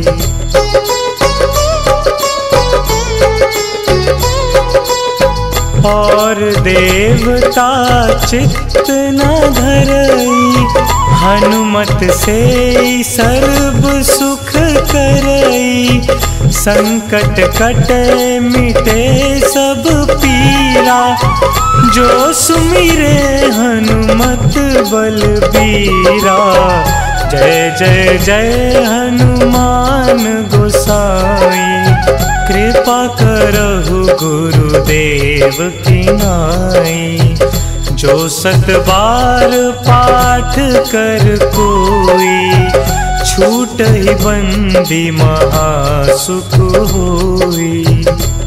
और देवता चित्त न धरई, हनुमत से सर्व सुख करई। संकट कटे मिटे सब पीरा, जो सुमिरे हनुमत बलबीरा। जय जय जय हनुमान गोसाई, कृपा करहु गुरुदेव की नाई। जो 7 बार पाठ कर कोई, छूटहि बंदी महासुख होई।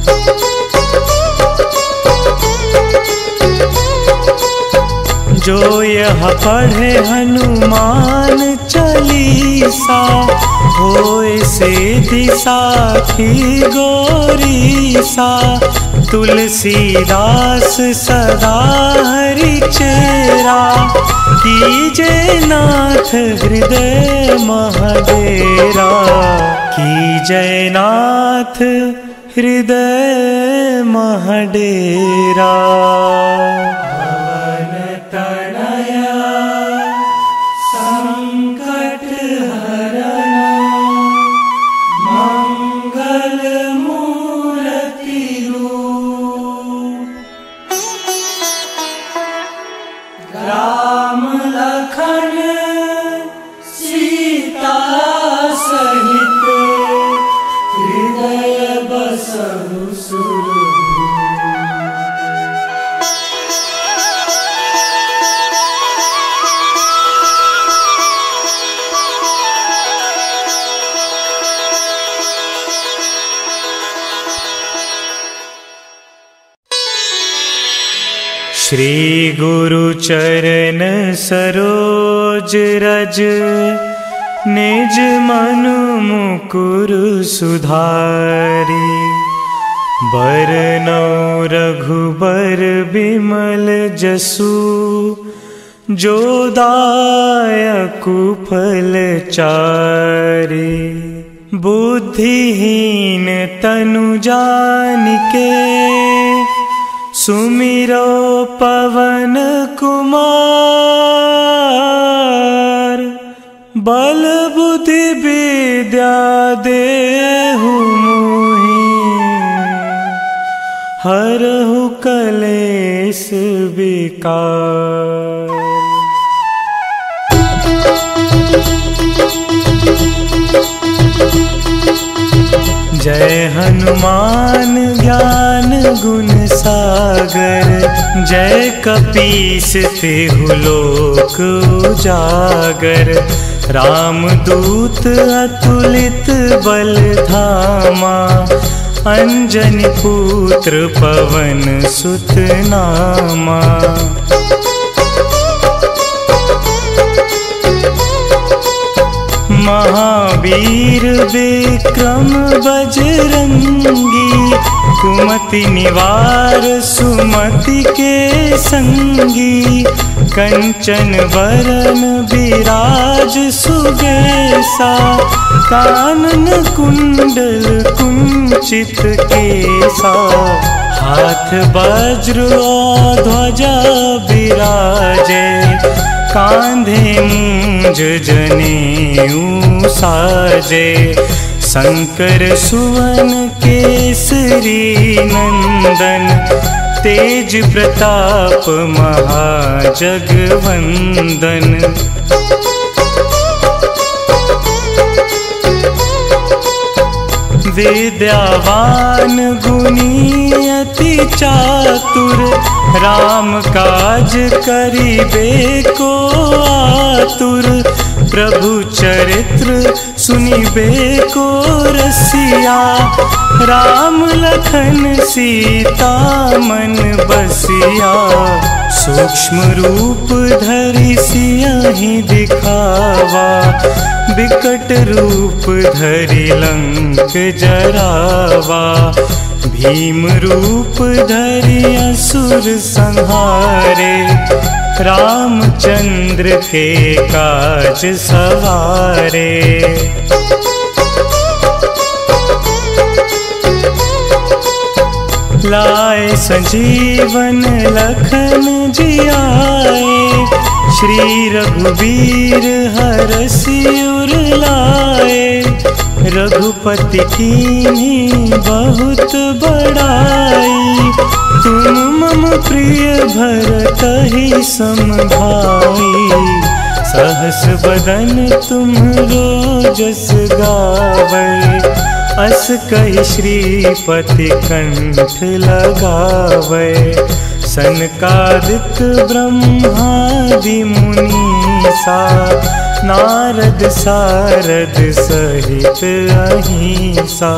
जो यह पढ़े हनुमान चालीसा, होए सिद्धि साखी गौरीसा। तुलसीदास सदा हरि चेरा, कीजे नाथ हृदय महडेरा। कीजे नाथ हृदय महडेरा। राम लखन सीता सहित, हृदय बसहु सुरभूमि। श्री गुरु चरण सरोज रज, निज मन मुकुर सुधारी। बरनौ रघुबर बिमल जसु, जो दायकु फल चारि। बुद्धिहीन तनु जानिके, सुमिरो पवन कुमार। बल बुद्धि विद्या देहु मोहि, हरहु कलेश विकार। जय हनुमान ज्ञान गुण सागर, जय कपीस तिहु लोक उजागर। रामदूत अतुलित बल धामा, अंजनी पुत्र पवन सुत नामा। महावीर विक्रम बजरंगी, कुमति निवार सुमति के संगी। कंचन वरन विराज सुबेसा, कानन कुंडल कुंचित केसा। हाथ वज्र और ध्वजा विराजे, कांधे मूंज जनेऊ साजे। शंकर सुवन केसरी नंदन, तेज प्रताप महाजगवंदन। विद्यावान गुणी अति चातुर, राम काज करिबे को आतुर। प्रभु चरित्र सुनिबे को रसिया, राम लखन सीता मन बसिया। सूक्ष्म रूप धरि सियहि दिखावा, बिकट रूप धरि लंक जरावा। भीम रूप धरि असुर संहारे, रामचंद्र के काज सवारे। लाए संजीवन लखन जियाए, श्री रघुवीर हरषि उर लाए। रघुपति कीन्ही बहुत बड़ाई, तुम मम प्रिय भरतहि सम भाई। सहस बदन तुम्हरो जस गावै, अस कहि श्रीपति कंठ लगावै। सनकादिक ब्रह्मादि मुनीसा, नारद सारद सहित अहिंसा।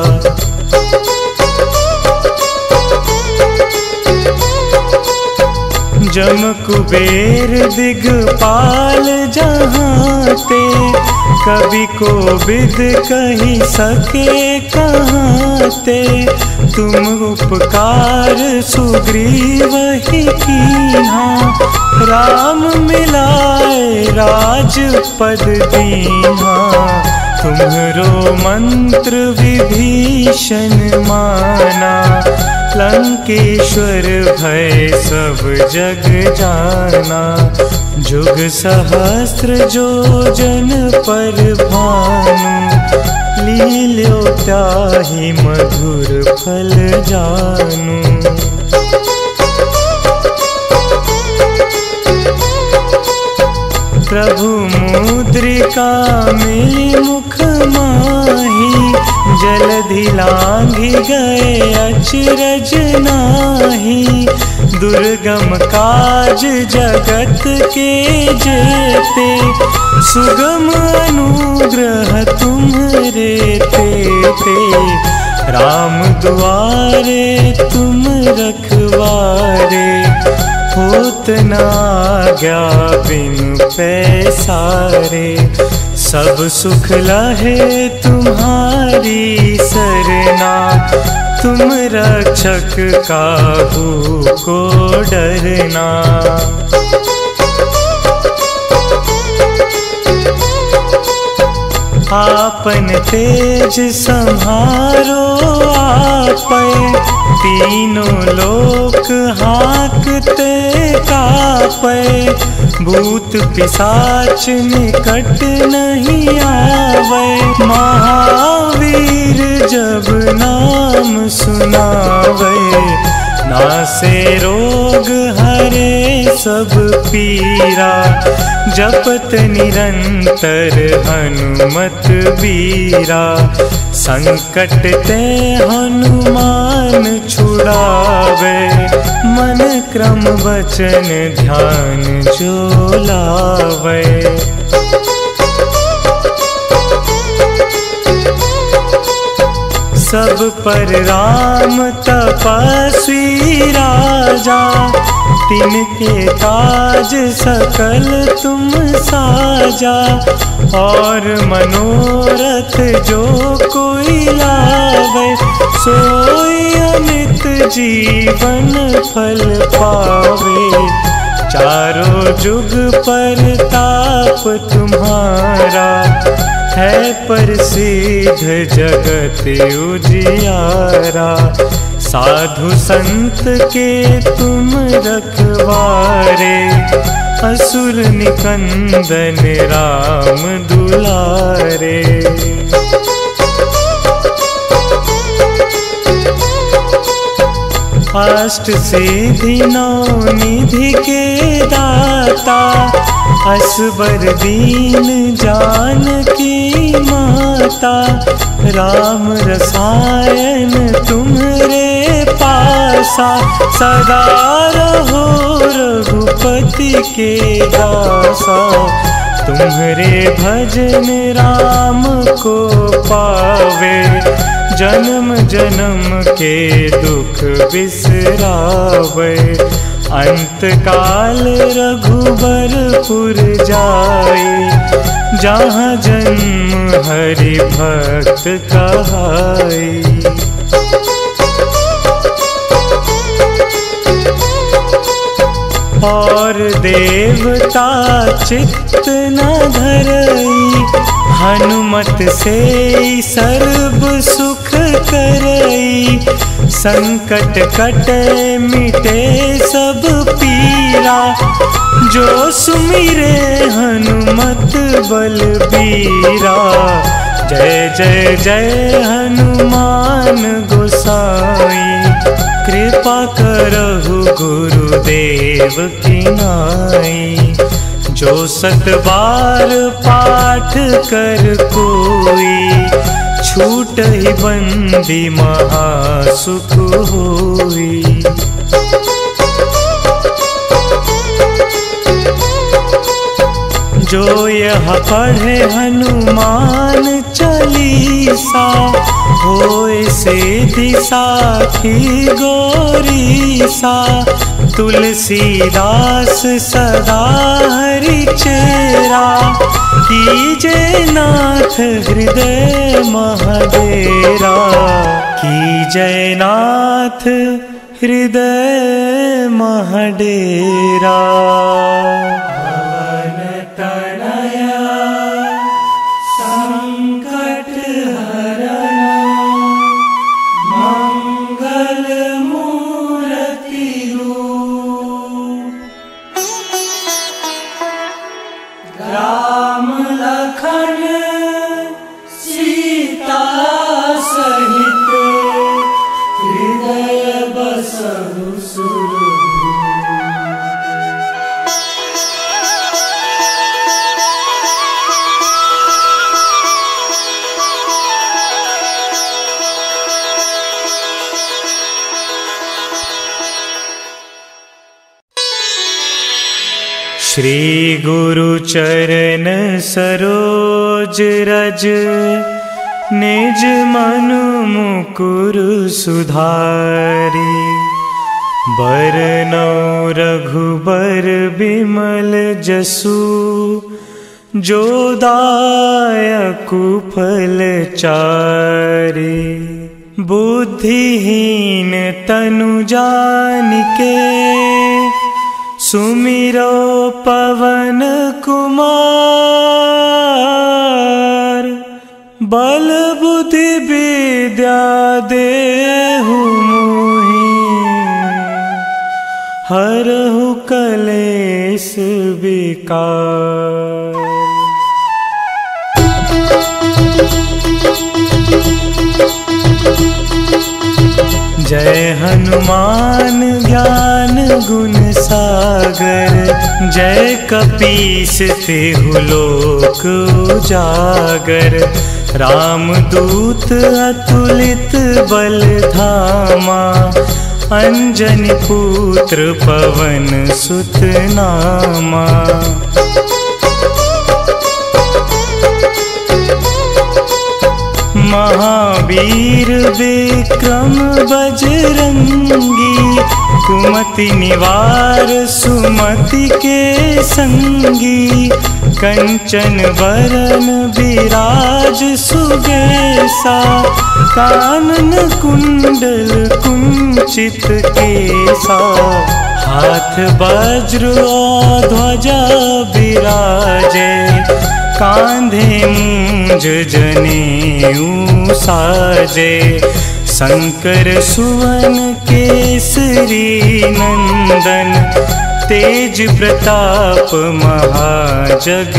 जम कुबेर दिगपाल जहाँ ते, कवि कोविद कहि सके कहाँ ते। तुम उपकार सुग्रीवहि कीन्हा, राम मिलाए राजपद दीन्हा। तुम्हरो मंत्र विभीषण माना, लंकेश्वर भय सब जग जाना। जुग सहस्त्र जो जन पर भानु, लील्यो त्याहि मधुर फल जानु। प्रभु मुद्रिका मिली मुख माही, जलधि लांघि गए अचरज नाहि। दुर्गम काज जगत के जेते, सुगम अनुग्रह तुम्हरे तेते। राम दुआरे तुम रखवारे, होत न आज्ञा बिनु पैसारे। सब सुख लहे तुम्हारी सरना, तुम रक्षक काहू को डरना। आपन तेज सम्हारो आपै, तीनों लोक हाकते कापै। भूत पिशाच निकट नहीं आवे, महावीर जब नाम सुनावे। नासे रोग हरे सब पीरा, जपत निरंतर हनुमत बीरा। संकट ते हनुमान छुड़ावे, मन क्रम वचन ध्यान जो लावे। सब पर राम तपस्वी राजा, तिनके काज सकल तुम साजा। और मनोरथ जो कोई लावे, सोई अमित जीवन फल पावे। चारों जुग पर ताप तुम्हारा, है प्रसिद्ध जगत उजियारा। साधु संत के तुम रखवारे, असुर निकंदन राम दुलारे। अष्ट सिद्धि नौ निधि के दाता, असबर दीन जानकी माता। राम रसायन तुम्हरे पासा, सदा रहो रघुपति के दासा। तुम्हारे भजन राम को पावे, जन्म जन्म के दुख बिसरावे। अंत काल रघुबरपुर जाए, जहाँ जन्म हरि भक्त कहाए। और देवता चित्त न धरई, हनुमत से सर्व सुख करई। संकट कटे मिटे सब पीरा, जो सुमिरे हनुमत बलबीरा। जय जय जय हनुमान गोसाई, कृपा करहु गुरुदेव की नाई। जो 7 बार पाठ कर कोई, छूट ही बंदी महासुख होई। जो यह पढ़े हनुमान चालीसा, होए सिद्धि साखी गौरीसा। तुलसीदास सदा हरि चेरा, कीजे नाथ हृदय महडेरा। कीजे नाथ हृदय महडेरा। राम लखन सीता सहित, हृदय बसहु सुरभूमि। श्री गुरु चरण सरोज रज, निज मन मुकुर सुधारी। बरनौ रघुबर बिमल जसु, जो दायकु फल चारि। बुद्धिहीन तनु जानिके, सुमिरो पवन कुमार। बल बुद्धि विद्या देहु मोहि, हरहु कलेश विकार। जय हनुमान ज्ञान गुण सागर, जय कपीस तिहु लोक उजागर। रामदूत अतुलित बल धामा, अंजनी पुत्र पवन सुत नामा। महावीर विक्रम बजरंगी, कुमति निवार सुमति के संगी। कंचन वरन विराज सुबेसा, कानन कुंडल कुंचित केसा। हाथ वज्र और ध्वजा विराजे, कांधे मूंज जनेऊ साजे। शंकर सुवन केसरी नंदन, तेज प्रताप महाजगवंदन।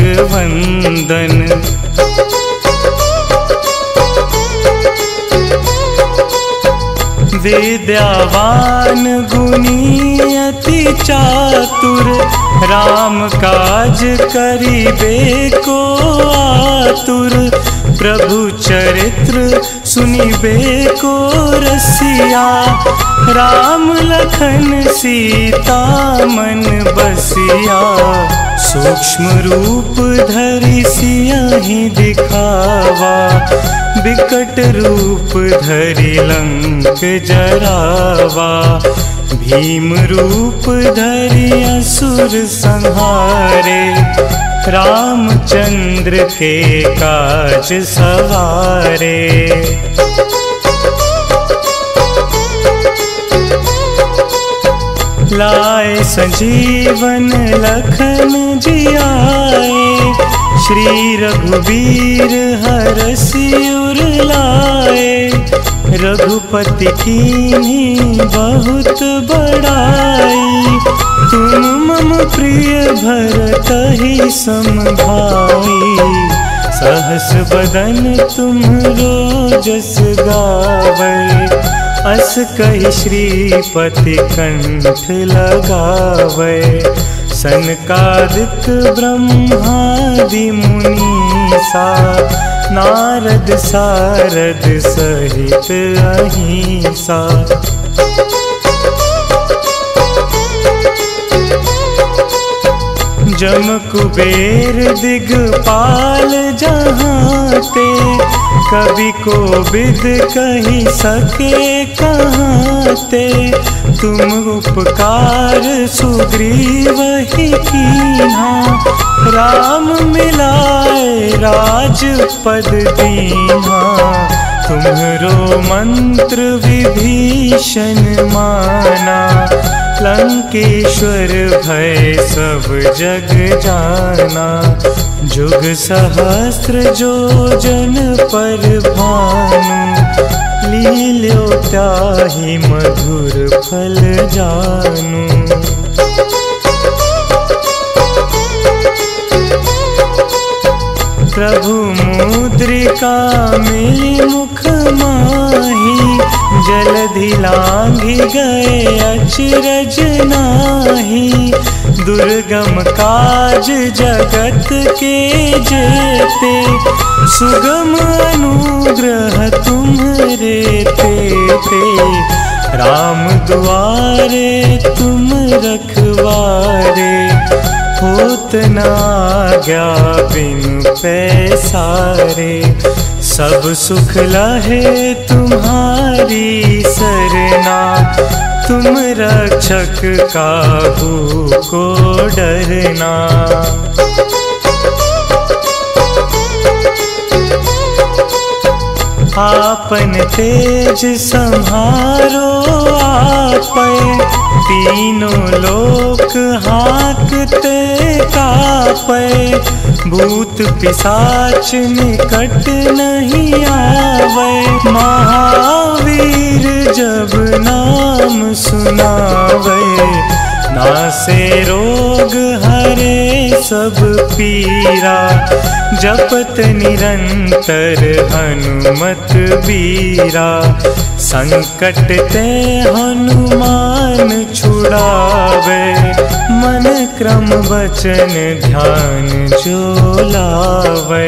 विद्यावान गुणी अति चातुर, राम काज करिबे को आतुर। प्रभु चरित्र सुनिबे को रसिया, राम लखन सीता मन बसिया। सूक्ष्म रूप धरि सियहि दिखावा, बिकट रूप धरि लंक जरावा। भीम रूप धरि असुर संहारे, रामचंद्र के काज सवारे। लाए संजीवन लखन जियाए, श्री रघुबीर हरषि उर लाए। रघुपति कीन्ही बहुत बड़ाई, तुम मम प्रिय भरतहि सम भाई। सहस बदन तुम्हरो जस गावै, अस कहि श्रीपति कंठ लगावै। सनकादिक ब्रह्मादि मुनीसा, नारद सारद सहित अहिंसा। जम कुबेर दिगपाल जहाँते, कवि को बिद कही सके कहाँते। तुम उपकार सुग्रीव ही कीन्हा, राम मिलाए राजपद दीन्हा। तुम्हरो मंत्र विभीषण माना, लंकेश्वर भय सब जग जाना। जुग सहस्त्र जो जन पर भानु, लील्यो त्याहि मधुर फल जानु। प्रभु मुद्रिका मिली मुख माही, जलधि लांघि गए अचरज नाहि। दुर्गम काज जगत के जेते, सुगम अनुग्रह तुम्हरे तेते। राम दुआरे तुम रखवारे, होत न आज्ञा बिनु पैसारे। सब सुख लहे तुम्हारी सरना, तुम रक्षक काहू को डरना। आपन तेज संहारो आपै, तीनों लोक हाकते कापै। भूत पिशाच निकट नहीं आवे, महावीर जब नाम सुनावे। नासे रोग हरे सब पीरा, जपत निरंतर हनुमत बीरा। संकट ते हनुमान छुड़ावे, मन क्रम वचन ध्यान जो लावे।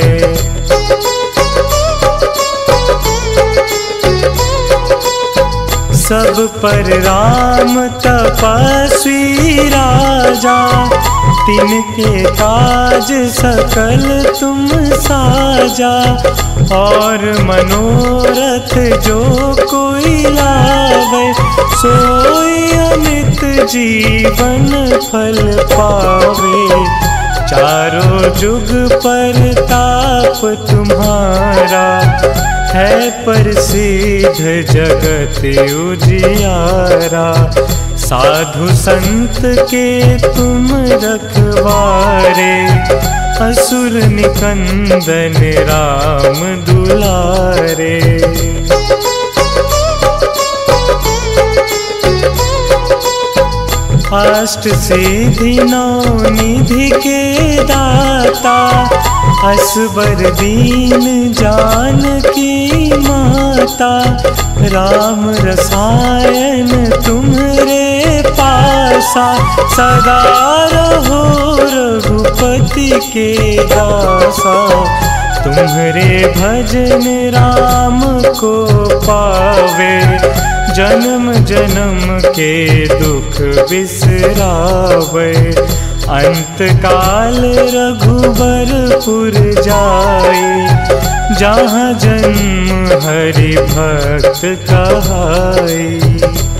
सब पर राम तपस्वी राजा, तिनके काज सकल तुम साजा। और मनोरथ जो कोई लावे, सोई अमित जीवन फल पावे। चारों जुग पर ताप तुम्हारा, है प्रसिद्ध जगत उजियारा। साधु संत के तुम रखवारे, असुर निकंदन राम दुलारे। अष्ट सिद्धि नौ निधि के दाता, असबर दीन जानकी माता। राम रसायन तुम्हरे पासा, सदा रहो रघुपति के दासा। तुम्हारे भजन राम को पावे, जन्म जन्म के दुख बिसरावे। अंत काल रघुबरपुर जाई, जहाँ जन्म हरि भक्त कहाई।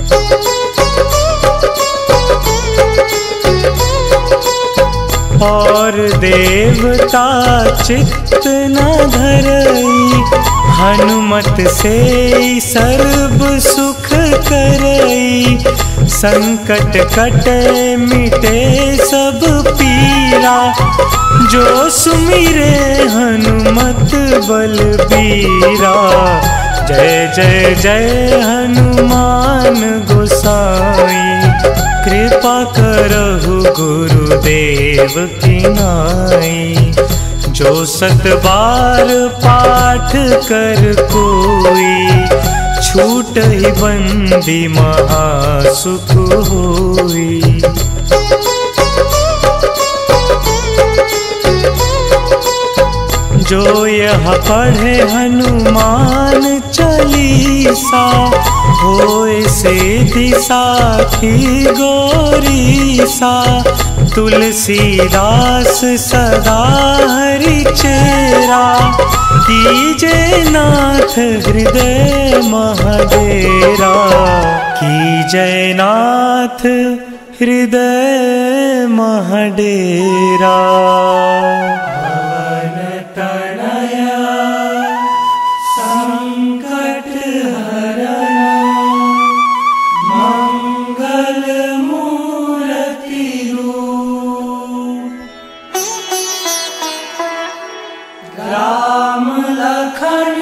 और देवता चित्त न धरई, हनुमत से सर्व सुख करई। संकट कटे मिटे सब पीरा, जो सुमिरे हनुमत बलबीरा। जय जय जय हनुमान गोसाई, कृपा करहु गुरुदेव की नाई। जो 7 बार पाठ कर कोई, छूट ही बंदी महासुख होई। जो यह पढ़े हनुमान चालीसा, होए सिद्धि साखी गौरीसा। तुलसीदास सदा हरि चेरा, कीजे नाथ हृदय महडेरा। कीजय नाथ हृदय महडेरा। राम लखन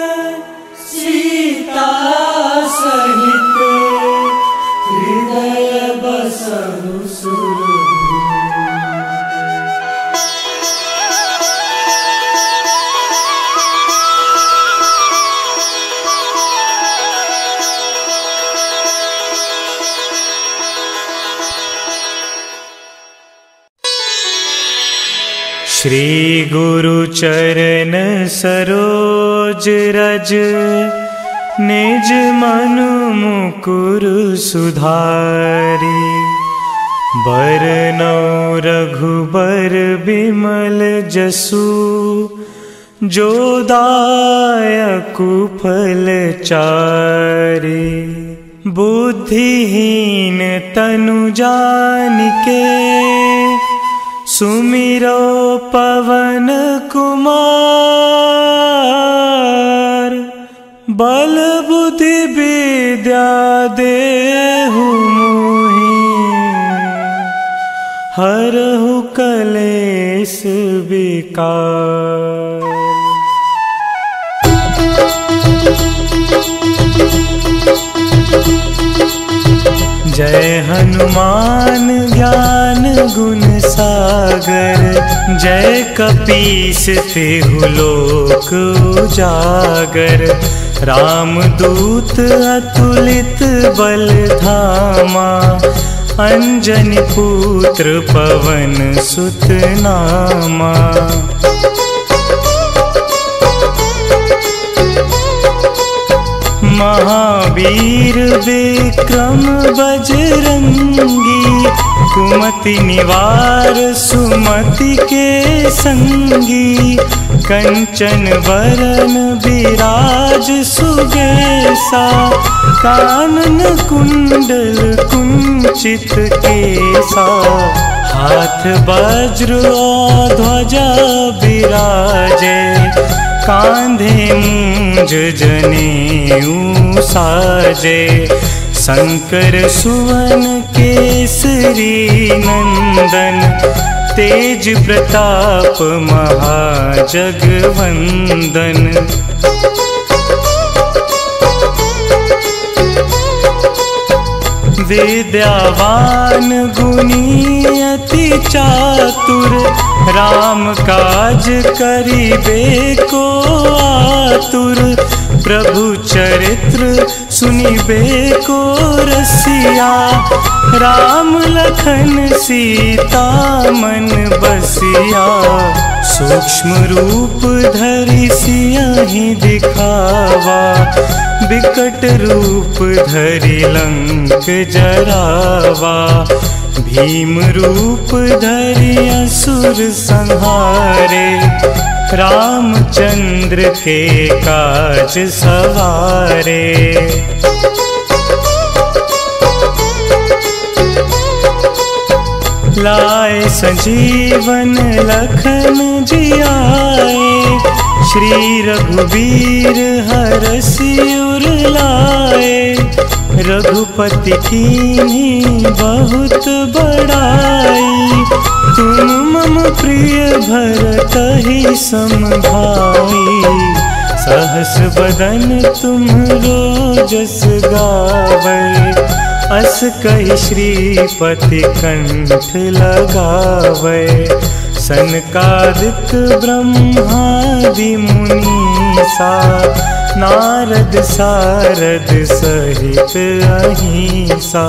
सीता सहित, हृदय बसहु सुरभूमि। श्री गुरु चरण सरोज रज, निज मन मुकुर सुधारी। बरनौ रघुबर बिमल जसु, जो दायकु फल चारि। बुद्धिहीन तनु जानिके, सुमिरो पवन कुमार। बल बुद्धि विद्या देहु मोहि, हरहु कलेश विकार। जय हनुमान ज्ञान गुण सागर, जय कपीस तिहु लोक उजागर। रामदूत अतुलित बल धामा, अंजनी पुत्र पवन सुत नामा। महावीर विक्रम बजरंगी, कुमति निवार सुमति के संगी। कंचन बरन विराज सुबेसा, कानन कुंडल कुंचित केसा। हाथ वज्र और ध्वजा विराजे, कांधे मूंज जनेऊ साजे। शंकर सुवन केसरी नंदन, तेज प्रताप महाजगवंदन। विद्यावान गुणी अति चातुर, राम काज करिबे को आतुर। प्रभु चरित्र सुनिबे को रसिया, राम लखन सीता मन बसिया। सूक्ष्म रूप धरि सियहि दिखावा, बिकट रूप धरि लंक जरावा। भीम रूप धरि असुर संहारे, रामचंद्र के काज सवारे। लाए संजीवन लखन जियाए, श्री रघुबीर हरषि उर लाए। रघुपति कीन्ही बहुत बड़ाई, तुम मम प्रिय भरतहि सम भाई। सहस बदन तुम्हरो जस गावै, अस कहि श्रीपति कंठ लगावै। सनकादिक ब्रह्मादि मुनीसा, नारद सारद सहित अहिंसा।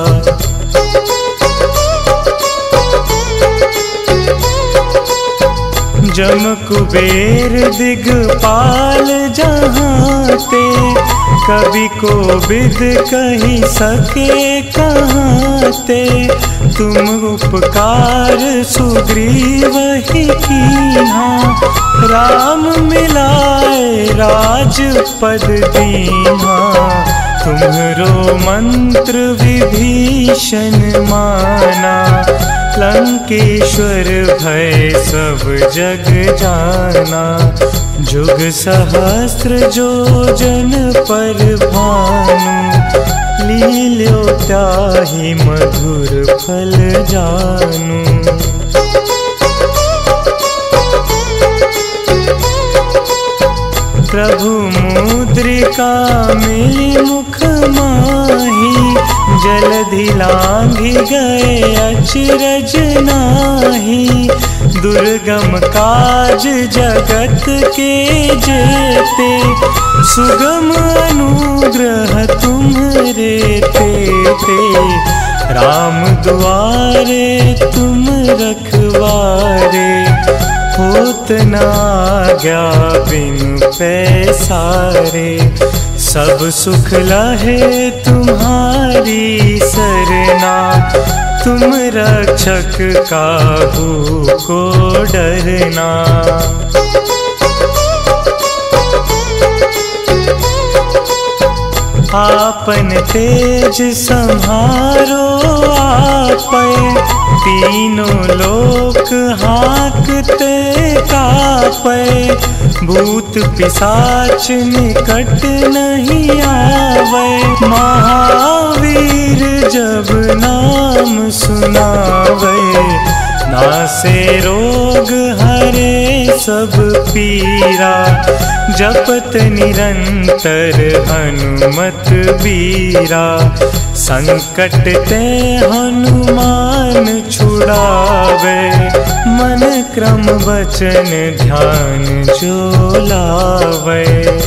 जम कुबेर दिगपाल जहाँते, कवि कोविद कहि सके कहाँते। तुम उपकार सुग्रीवहि कीन्हा, राम मिलाए राजपद दीन्हा। तुम्हरो मंत्र विभीषण माना, लंकेश्वर भय सब जग जाना। जुग सहस्त्र जो जन पर भानु, लील्यो त्याहि मधुर फल जानु। प्रभु मुद्रिका मिली मुख माही, जलधि लांघि गए अचरज नाहि। दुर्गम काज जगत के जेते, सुगम अनुग्रह तुम्हरे तेते। राम दुआरे तुम रखवारे, होत न आज्ञा बिनु पैसारे। सब सुख लहे तुम्हारी सरना, तुम रक्षक काहू को डरना। आपन तेज सम्हारो आपै, तीनों लोक हांकते कापै। भूत पिशाच निकट नहीं आवे, महावीर जब नाम सुनावे। नासे रोग हरे सब पीरा, जपत निरंतर हनुमत बीरा। संकट ते हनुमान छुड़ावे, मन क्रम वचन ध्यान जो लावे।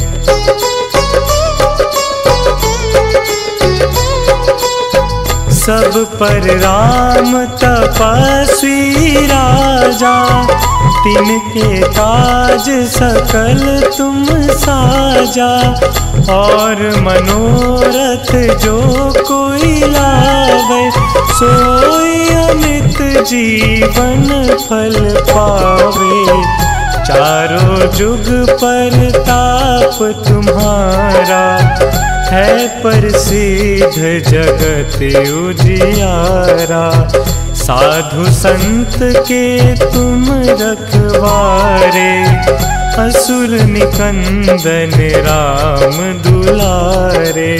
सब पर राम तपस्वी राजा, तिनके काज सकल तुम साजा। और मनोरथ जो कोई लावे, सोई अमित जीवन फल पावे। चारों जुग पर ताप तुम्हारा, है प्रसिद्ध जगत उजियारा। साधु संत के तुम रखवारे, असुर निकंदन राम दुलारे।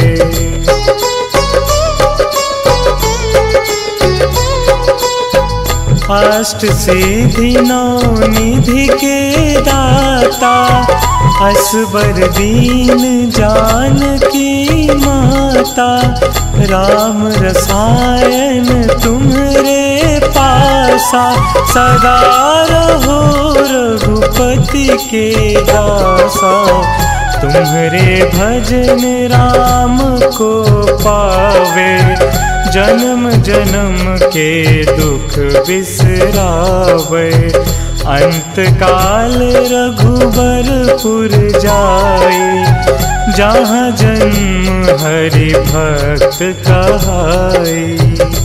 अष्ट सिद्धि नौ निधि के दाता, असबर दीन जानकी माता। राम रसायन तुम्हरे पासा, सदा रहो रघुपति के दासा। तुम्हरे भजन राम को पावे, जन्म जन्म के दुख बिसरावे। अंतकाल रघुबरपुर जाए, जहाँ जन्म हरि भक्त कहाए।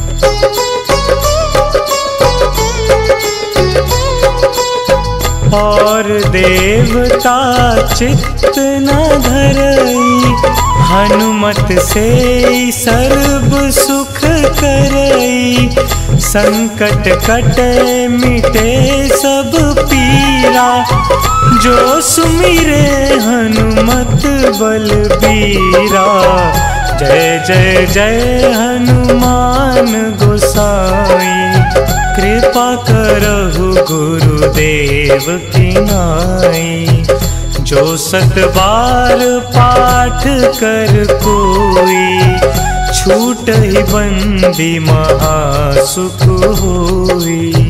और देवता चित्त न धरई, हनुमत से सर्व सुख करई। संकट कटे मिटे सब पीरा, जो सुमिरे हनुमत बलबीरा। जय जय जय हनुमान गोसाई, कृपा करहु गुरुदेव की नाई। जो 7 बार पाठ कर कोई, छूटहि बंदी महासुख होई।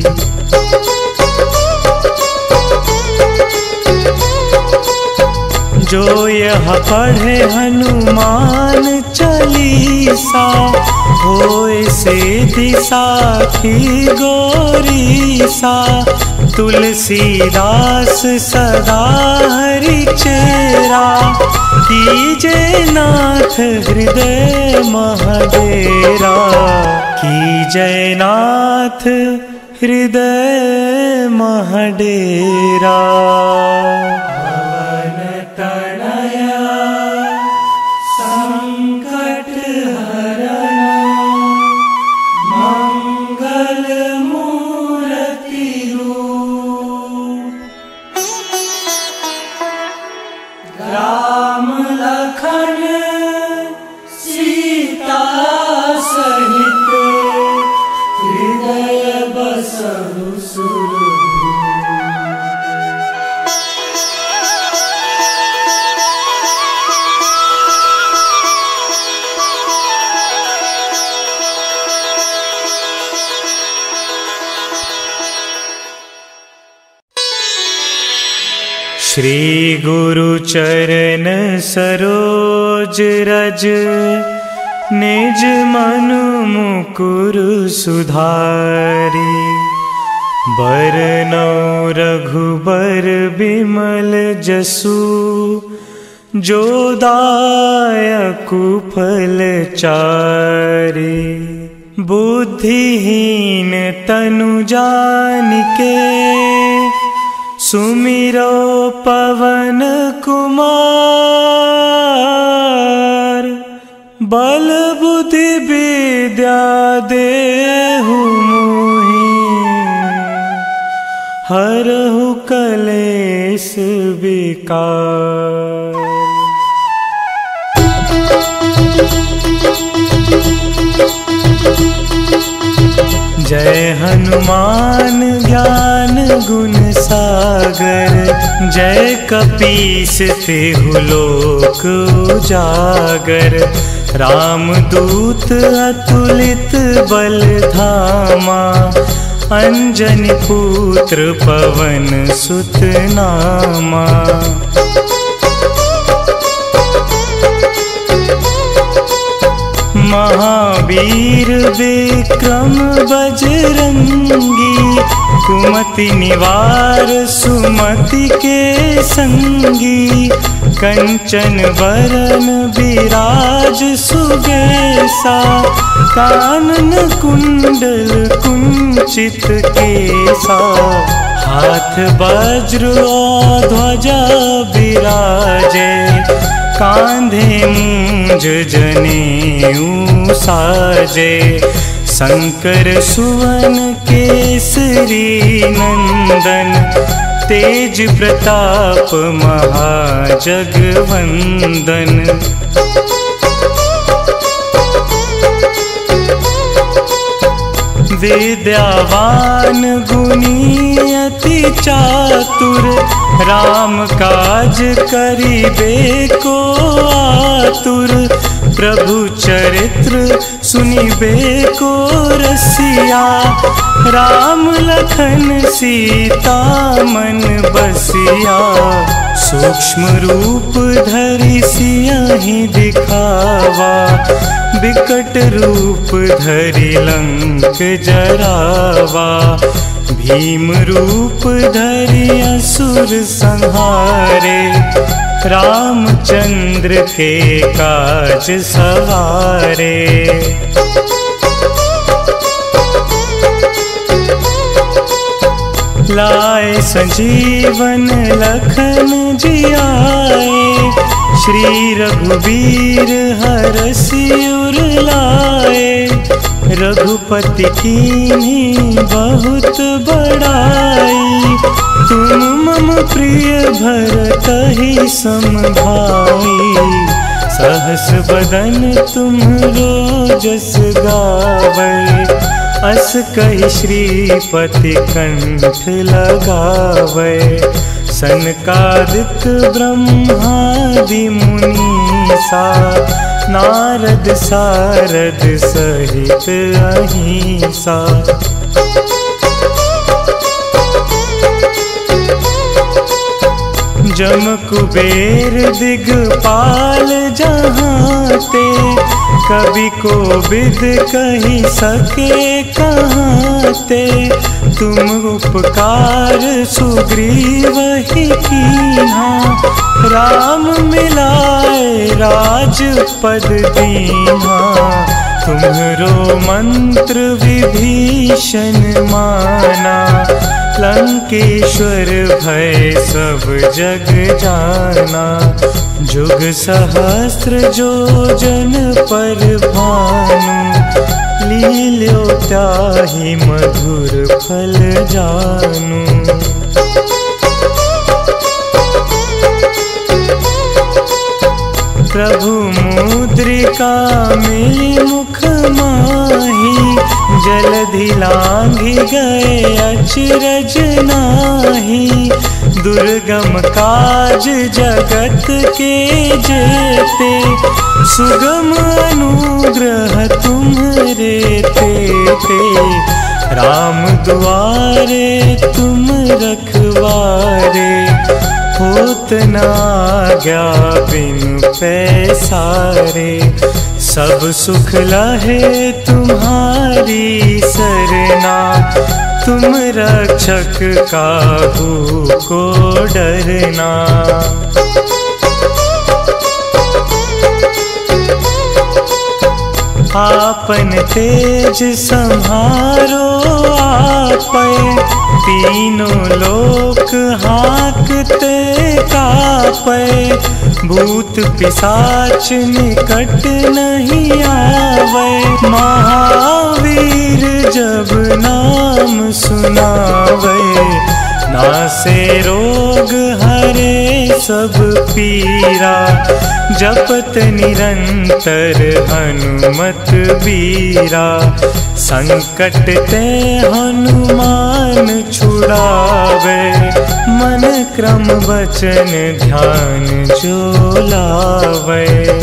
जो यह पढ़े हनुमान चालीसा, होए सिद्धि साखी गौरीसा। तुलसीदास सदा हरि चेरा, कीजे नाथ हृदय महडेरा। कीजे नाथ हृदय महडेरा। राम लखन सीता सहित, हृदय बसहु सुरभूमि। श्री गुरु चरण सरोज रज, निज मनु मुकुर सुधारी। बरनौ रघुबर बिमल जसु, जो दायकु फल चारि। बुद्धिहीन तनु जानिके, सुमिरो पवन कुमार। बल बुद्धि विद्या देहु मोहि, हरहु कलेश विकार। जय हनुमान ज्ञान गुण सागर, जय कपीस तिहु लोक उजागर। रामदूत अतुलित बल धामा, अंजनी पुत्र पवन सुत नामा। महावीर विक्रम बजरंगी, कुमति निवार सुमति के संगी। कंचन बरन विराज सुबेसा, कानन कुंडल कुंचित केसा। हाथ वज्र और ध्वजा विराजे, कांधे मूंज जनेऊ साजे। शंकर सुवन केसरी नंदन, तेज प्रताप महाजगवंदन। विद्यावान गुणी अति चातुर, राम काज करिबे को आतुर। प्रभु चरित्र सुनिबे को रसिया, राम लखन सीता मन बसिया। सूक्ष्म रूप धरि सियहि दिखावा, विकट रूप धरि लंक जरावा। भीम रूप धरि असुर संहारे, रामचंद्र के काज सवारे। लाए संजीवन लखन जियाए, श्री रघुबीर हरषि उर लाए। रघुपति कीन्ही बहुत बड़ाई, तुम मम प्रिय भरतहि सम भाई। सहस बदन तुम्हरो जस गावै, अस कहि श्रीपति कंठ लगावै। सनकादिक ब्रह्मादि मुनीसा, नारद सारद सहित अहिंसा। जम कुबेर दिगपाल जहाँ ते, कवि कोविद कहि सके कहाँ ते। तुम उपकार सुग्रीव ही कीन्हा, राम मिलाए राजपद दीन्हा। तुम्हरो मंत्र विभीषण माना, लंकेश्वर भय सब जग जाना। जुग सहस्त्र जो जन पर भानु, लील्यो त्याहि मधुर फल जानु। प्रभु मुद्रिका मिली मुख माही, जलधि लांघि गए अचरज नाहि। दुर्गम काज जगत के जेते, सुगम अनुग्रह तुम्हरे तेते। राम दुआरे तुम रखवारे, होत न आज्ञा बिनु पैसारे। सब सुख लहे तुम्हारी सरना, तुम रक्षक काहू को डरना। आपन तेज सम्हारो आपै, तीनों लोक हांकते कापै। भूत पिशाच निकट नहीं आवे, महावीर जब नाम सुनावे। नासे रोग हरे सब पीरा, जपत निरंतर हनुमत बीरा। संकट ते हनुमान छुड़ावे, मन क्रम वचन ध्यान जो लावे।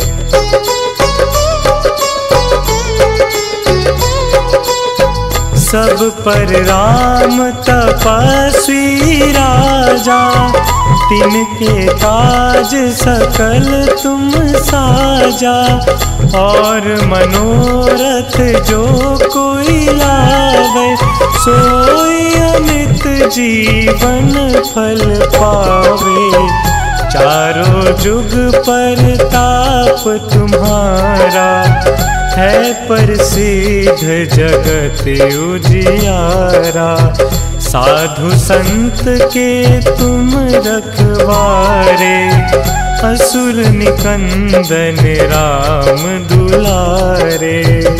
सब पर राम तपस्वी राजा, तिनके काज सकल तुम साजा। और मनोरथ जो कोई लावे, सोई अमित जीवन फल पावे। चारों जुग पर ताप तुम्हारा, है प्रसिद्ध जगत उजियारा। साधु संत के तुम रखवारे, असुर निकंदन राम दुलारे।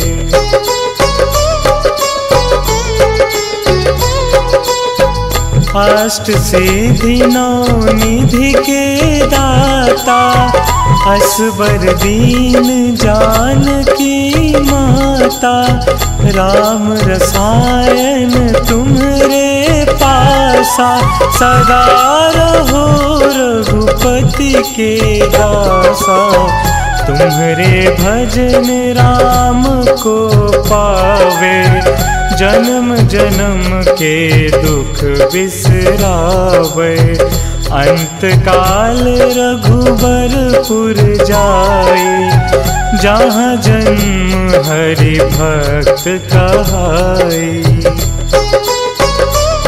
अष्ट सिद्धि नौ निधि के दाता, असबर दीन जानकी माता। राम रसायन तुम्हरे पासा, सदा रहो रघुपति के दासा। तुम्हरे भजन राम को पावे, जन्म जन्म के दुख बिसरावे। अंत काल रघुबरपुर जाई, जहाँ जन्म हरि भक्त कहाई।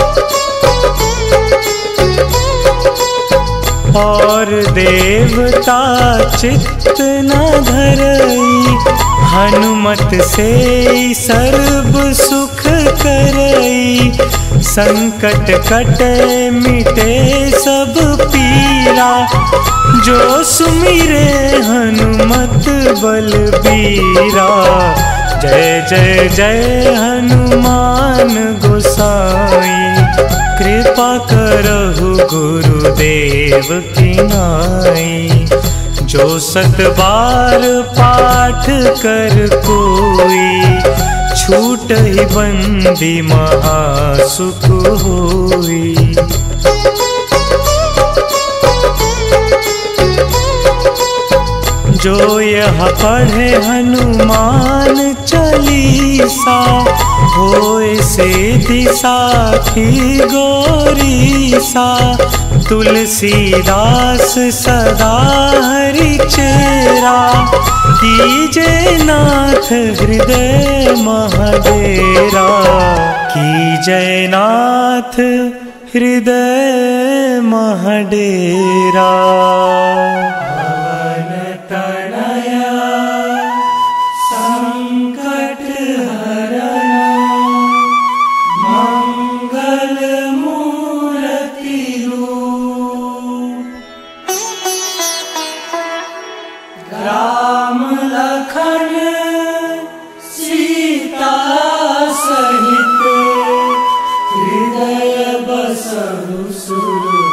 और देवता चित्त न धरई। हनुमत से सर्व सुख करई। संकट कटे मिटे सब पीरा। जो सुमिरे हनुमत बलबीरा। जय जय जय हनुमान गोसाई। कृपा करहु गुरुदेव की नाई। जो 7 बार पाठ कर कोई। छूट ही बंदी महासुख होई। जो यह पढ़े हनुमान चालीसा। होए सिद्धि साखी गौरीसा। तुलसीदास सदा हरि चेरा। कीजे नाथ हृदय महडेरा। कीजे नाथ हृदय महडेरा। राम लखन सीता सहित हृदय बसहु सुरभूमि।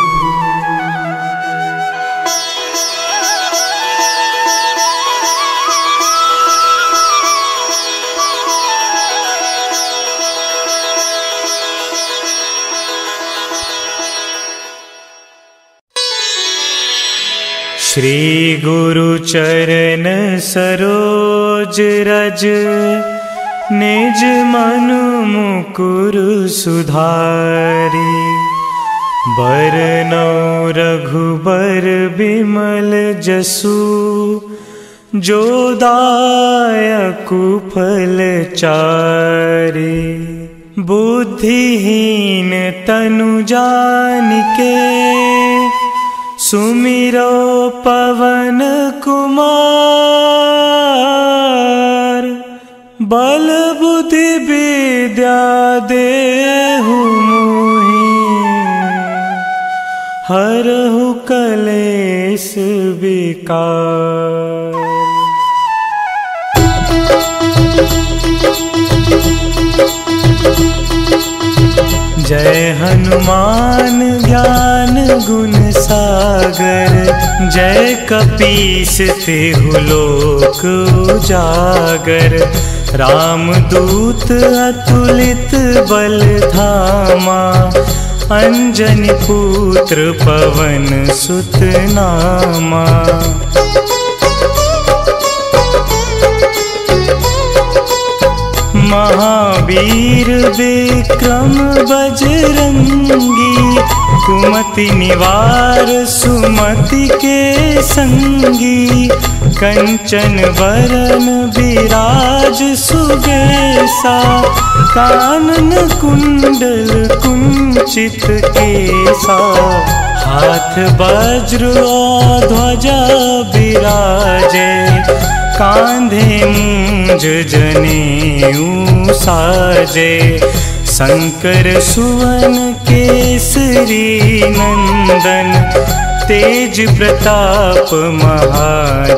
श्री गुरु चरण सरोज रज। निज मनु मुकुर सुधारी। बरनौ रघुबर बिमल जसु। जो दायकु फल चारि। बुद्धिहीन तनु जानिके। सुमिरो पवन कुमार। बल बुद्धि विद्या देहु मोहि। हरहु कलेश विकार। जय हनुमान ज्ञान गुण सागर। जय कपीस तिहु लोक उजागर। रामदूत अतुलित बल धामा। अंजनी पुत्र पवन सुत नामा। महावीर विक्रम बजरंगी। कुमति निवार सुमति के संगी। कंचन वरन विराज सुबेसा। कानन कुंडल कुंचित केसा। हाथ वज्र और ध्वजा विराजे। कांधे मूंज जनेऊ साजे। शंकर सुवन केसरी नंदन। तेज प्रताप महाजगवंदन।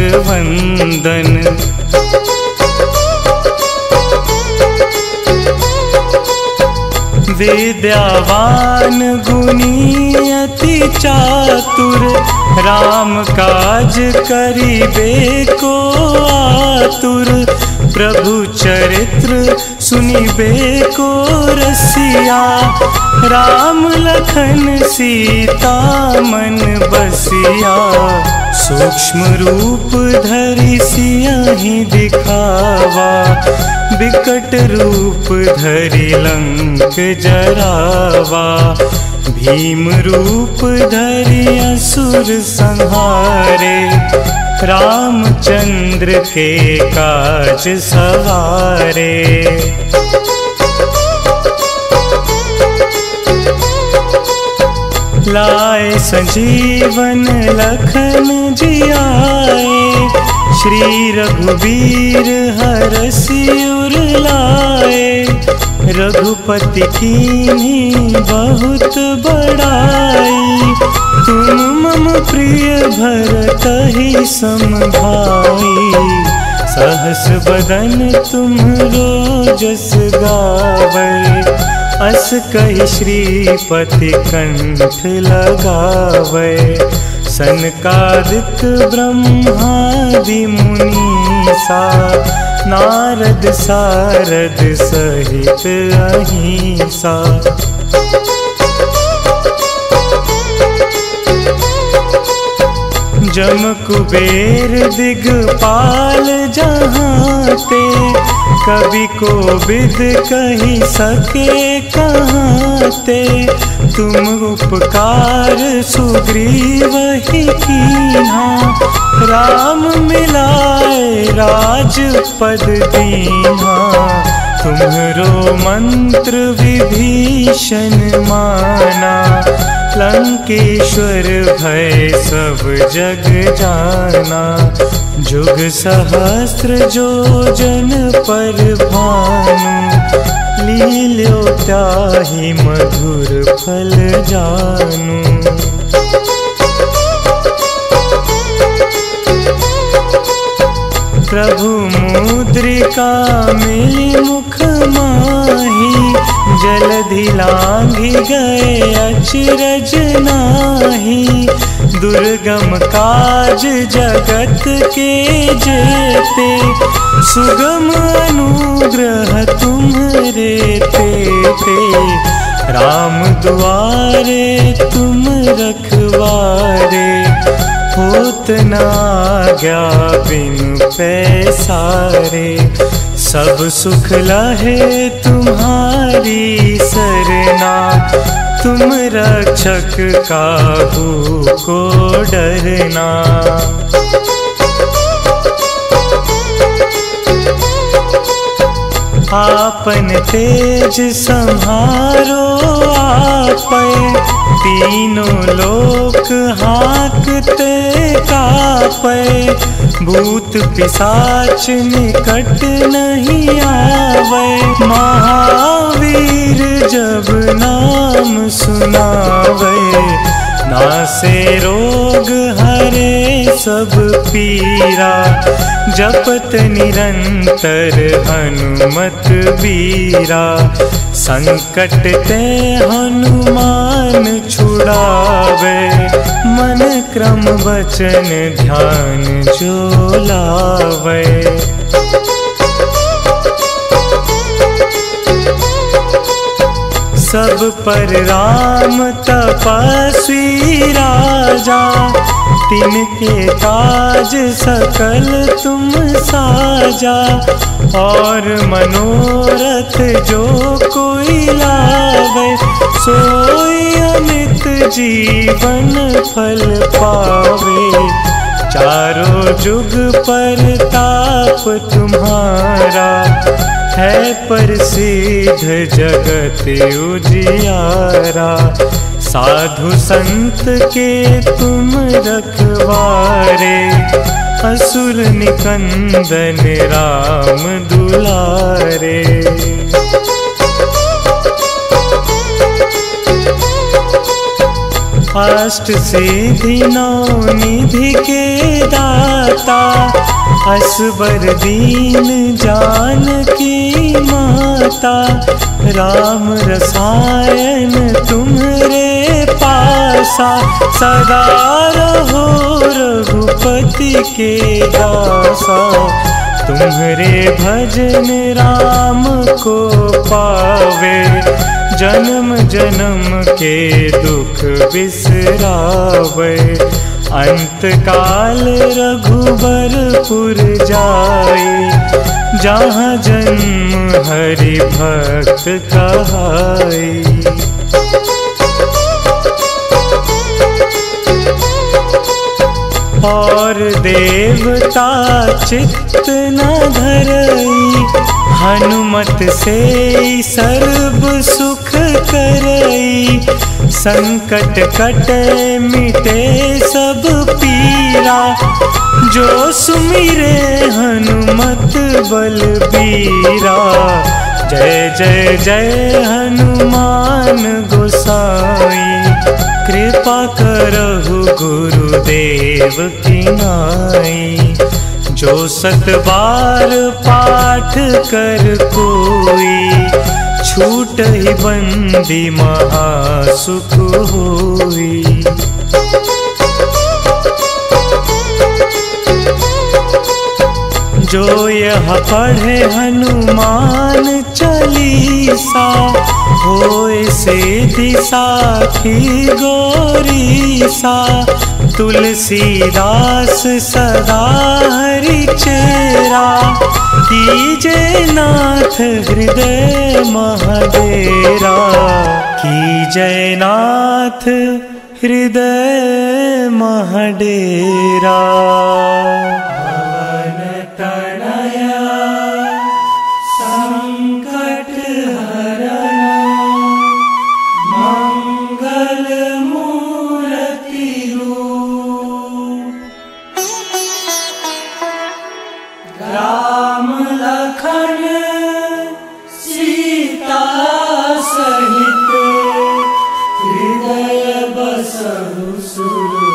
विद्यावान गुणी अति चातुर। राम काज करिबे को आतुर। प्रभु चरित्र सुनिबे को रसिया। राम लखन सीता मन बसिया। सूक्ष्म रूप धरि सियहि दिखावा। बिकट रूप धरि लंक जरावा। भीम रूप धरि असुर संहारे। रामचंद्र के काज सवारे। लाए संजीवन लखन जियाए, श्री रघुबीर हरषि उर लाए। रघुपति कीन्ही बहुत बड़ाई, तुम मम प्रिय भरतहि सम भाई। सहस बदन तुम्हरो जस गावै, अस कहि श्रीपति कंठ लगावै। सनकादिक ब्रह्मादि मुनीसा, नारद सारद सहित अहिंसा। जम कुबेर दिगपाल जहाँ ते, कवि को बिद कही सके कहाँ ते। तुम उपकार सुग्रीव ही कीन्हा, राम मिलाए राजपद दीन्हा। तुम्हरो मंत्र विभीषण माना, लंकेश्वर भय सब जग जाना। जुग सहस्त्र जो जन पर भानु, लील्यो त्याहि मधुर फल जानु। प्रभु मुद्रिका मिली मुख माही, जलधि लांघि गए अचरज नाहि। दुर्गम काज जगत के जेते, सुगम अनुग्रह तुम्हरे तेते। राम दुआरे तुम रखवारे, होत न आज्ञा बिनु पैसारे। सब सुख लहे तुम्हारी सरना, तुम रक्षक काहू को डरना। आपन तेज सम्हारो आपै, तीनों लोक हाकते कापै। भूत पिशाच निकट नहीं आवे, महावीर जब नाम सुनावे। नासे रोग हरे सब पीरा, जपत निरंतर हनुमत बीरा। संकट ते हनुमान छुड़ावे, मन क्रम वचन ध्यान जो लावे। सब पर राम तपस्वी राजा, तिनके काज सकल तुम साजा। और मनोरथ जो कोई लावे, सोई अमित जीवन फल पावे। चारों जुग पर ताप तुम्हारा, है प्रसिद्ध जगत उजियारा। साधु संत के तुम रखवारे, असुर निकंदन राम दुलारे। अष्ट सिद्धि नौ निधि के दाता, असबर दीन जानकी माता। राम रसायन तुम्हरे पासा, सदा रहो रघुपति के दासा। तुम्हरे भजन राम को पावे, जन्म जन्म के दुख बिसरावे। अंत काल रघुबरपुर जाई, जहाँ जन्म हरि भक्त कहाई। और देवता चित्त न धरई, हनुमत से सर्व सुख करई, संकट कटे मिटे सब पीरा। जो सुमिरे हनुमत बलबीरा, जय जय जय हनुमान गोसाई। कृपा करहु गुरुदेव की नाई, जो 7 बार पाठ कर कोई, छूट ही बंदी महासुख होई। जो यह पढ़े हनुमान चालीसा, होए सिद्धि साखी गौरीसा। तुलसीदास सदा हरि चेरा, कीजे नाथ हृदय महडेरा। कीजे नाथ हृदय महडेरा। राम लखन सीता सहित, हृदय बसहु सुरभूप।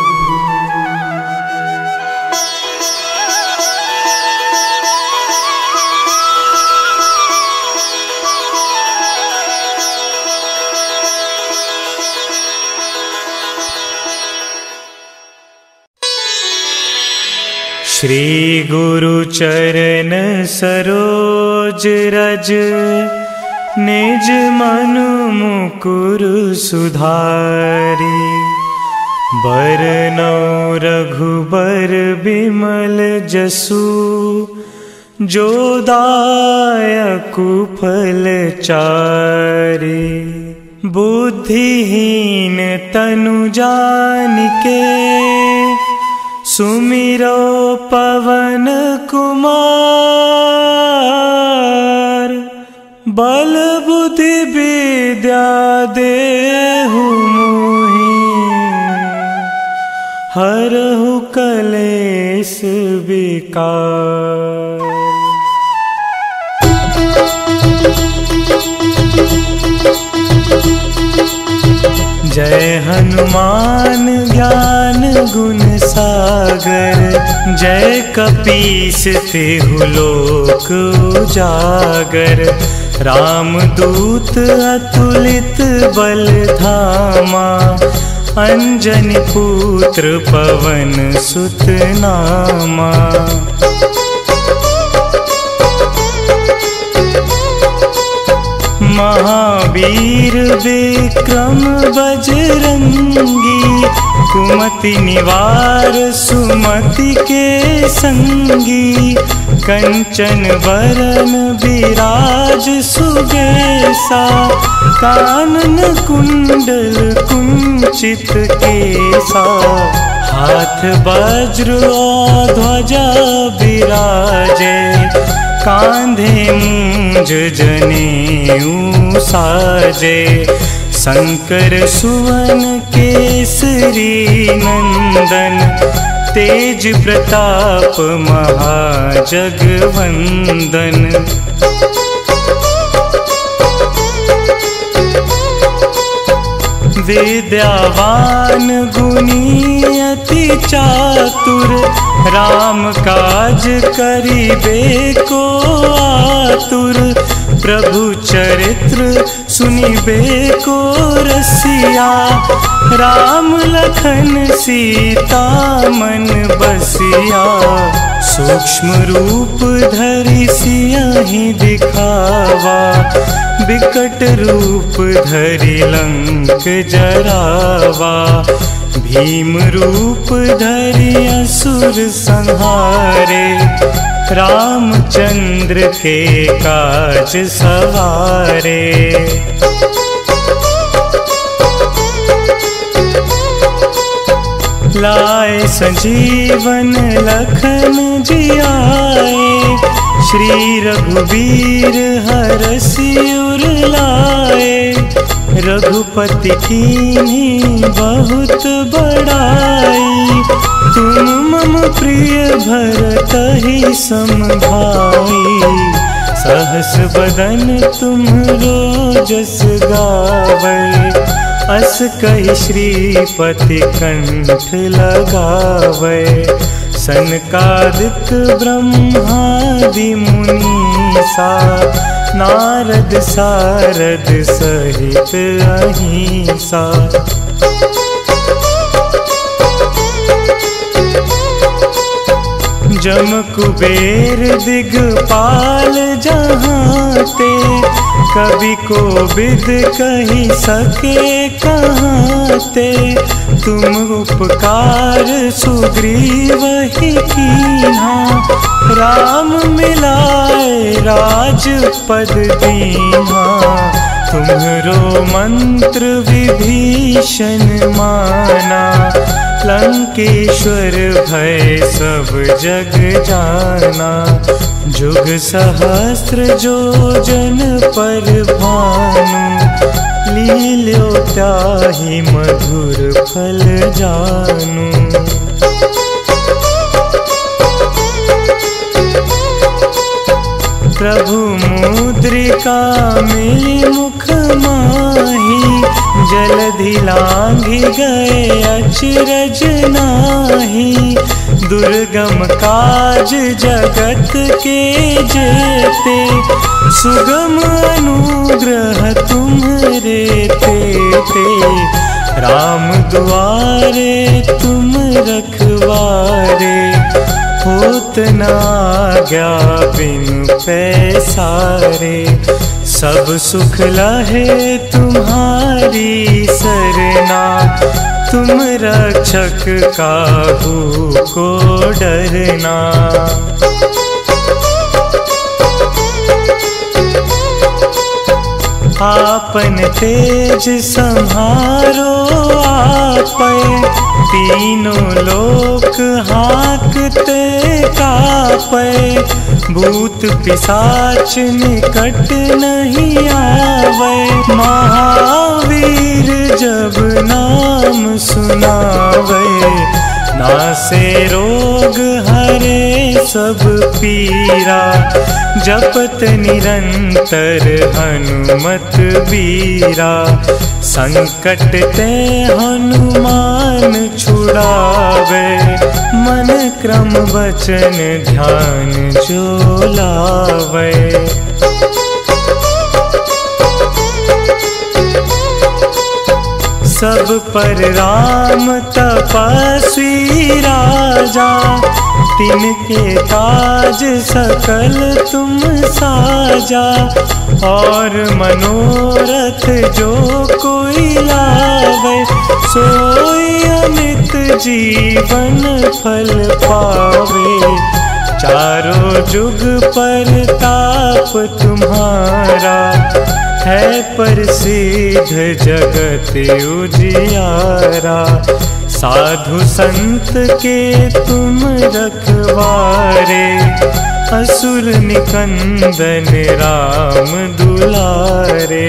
श्री गुरु चरण सरोज रज, निज मन मुकुर सुधारी। बरनौ रघुबर बिमल जसु, जो दायकु फल चारि। बुद्धिहीन तनु जानिके, सुमिरो पवन कुमार। बल बुद्धि विद्या देहु मोहि, हरहु कलेश विकार। जय हनुमान ज्ञान गुण सागर, जय कपीस तिहु लोक उजागर। रामदूत अतुलित बल धामा, अंजनी पुत्र पवन सुत नामा। महावीर विक्रम बजरंगी, कुमति निवार सुमति के संगी। कंचन बरन विराज सुबेसा, कानन कुंडल कुंचित केसा। हाथ वज्र और ध्वजा विराजे, कांधे मूंज जनेऊ साजे। शंकर सुवन केसरी नंदन, तेज प्रताप महाजगवंदन। विद्यावान गुणी अति चातुर, राम काज करिबे को आतुर। प्रभु चरित्र सुनिबे को रसिया, राम लखन सीता मन बसिया। सूक्ष्म रूप धरि सियहि दिखावा, बिकट रूप धरि लंक जरावा। भीम रूप धरि असुर संहारे, रामचंद्र के काज सवारे। लाए संजीवन लखन जियाए, श्री रघुवीर हरषि उर लाए। रघुपति कीन्ही बहुत बड़ाई, तुम मम प्रिय भरतहि सम भाई। सहस बदन तुम्हरो जस गावै, अस कहि श्रीपति कंठ लगावै। सनकादिक ब्रह्मादि मुनीसा, नारद सारद सहित अहिंसा। जम कुबेर दिगपाल जहाँ ते, कवि कोविद कहि सके कहाँ ते। तुम उपकार सुग्रीव ही कीन्हा, राम मिलाए राजपद दीन्हा। तुम्हरो मंत्र विभीषण माना, लंकेश्वर भय सब जग जाना। जुग सहस्त्र जो जन पर भानु, लील्यो त्याहि मधुर फल जानु। प्रभु मुद्रिका मिली मुख माही, जलधि लांघि गए अचरज नाही। दुर्गम काज जगत के जेते, सुगम अनुग्रह तुम्हरे तेते। राम दुआरे तुम रखवारे, होत न आज्ञा बिनु पैसारे। सब सुख लहे तुम्हारी सरना, तुम रक्षक काहू को डरना। आपन तेज सम्हारो आपै, तीनों लोक हाकते कापै। भूत पिशाच निकट नहीं आवे, महावीर जब नाम सुनावे। नासे रोग हरे सब पीरा, जपत निरंतर हनुमत बीरा। संकट ते हनुमान छुड़ावे, मन क्रम वचन ध्यान जो लावे। सब पर राम तपस्वी राजा, तिनके काज सकल तुम साजा। और मनोरथ जो कोई लावे, सोई अमित जीवन फल पावे। चारों जुग पर ताप तुम्हारा, है प्रसिद्ध जगत उजियारा। साधु संत के तुम रखवारे, असुर निकंदन राम दुलारे।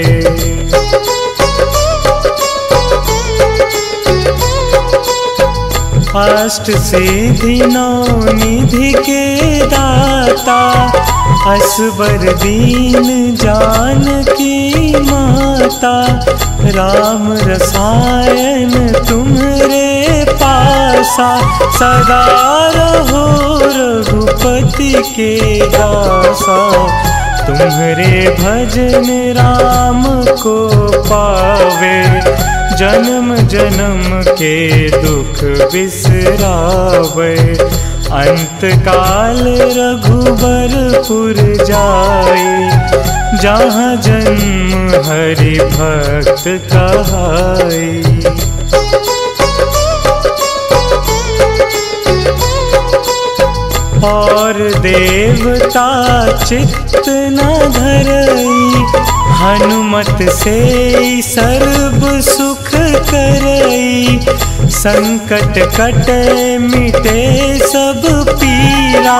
अष्ट सिद्धि नौ निधि के दाता, असबर दीन जानकी माता। राम रसायन तुम्हरे पासा, सदा रहो रघुपति के दासा। तुम्हरे भजन राम को पावे, जन्म जन्म के दुख बिसरावे। अंत काल रघुबरपुर जाई, जहाँ जन्म हरि भक्त कहाई। और देवता चित्त न धरई, हनुमत से सर्व सुख करई। संकट कटे मिटे सब पीरा,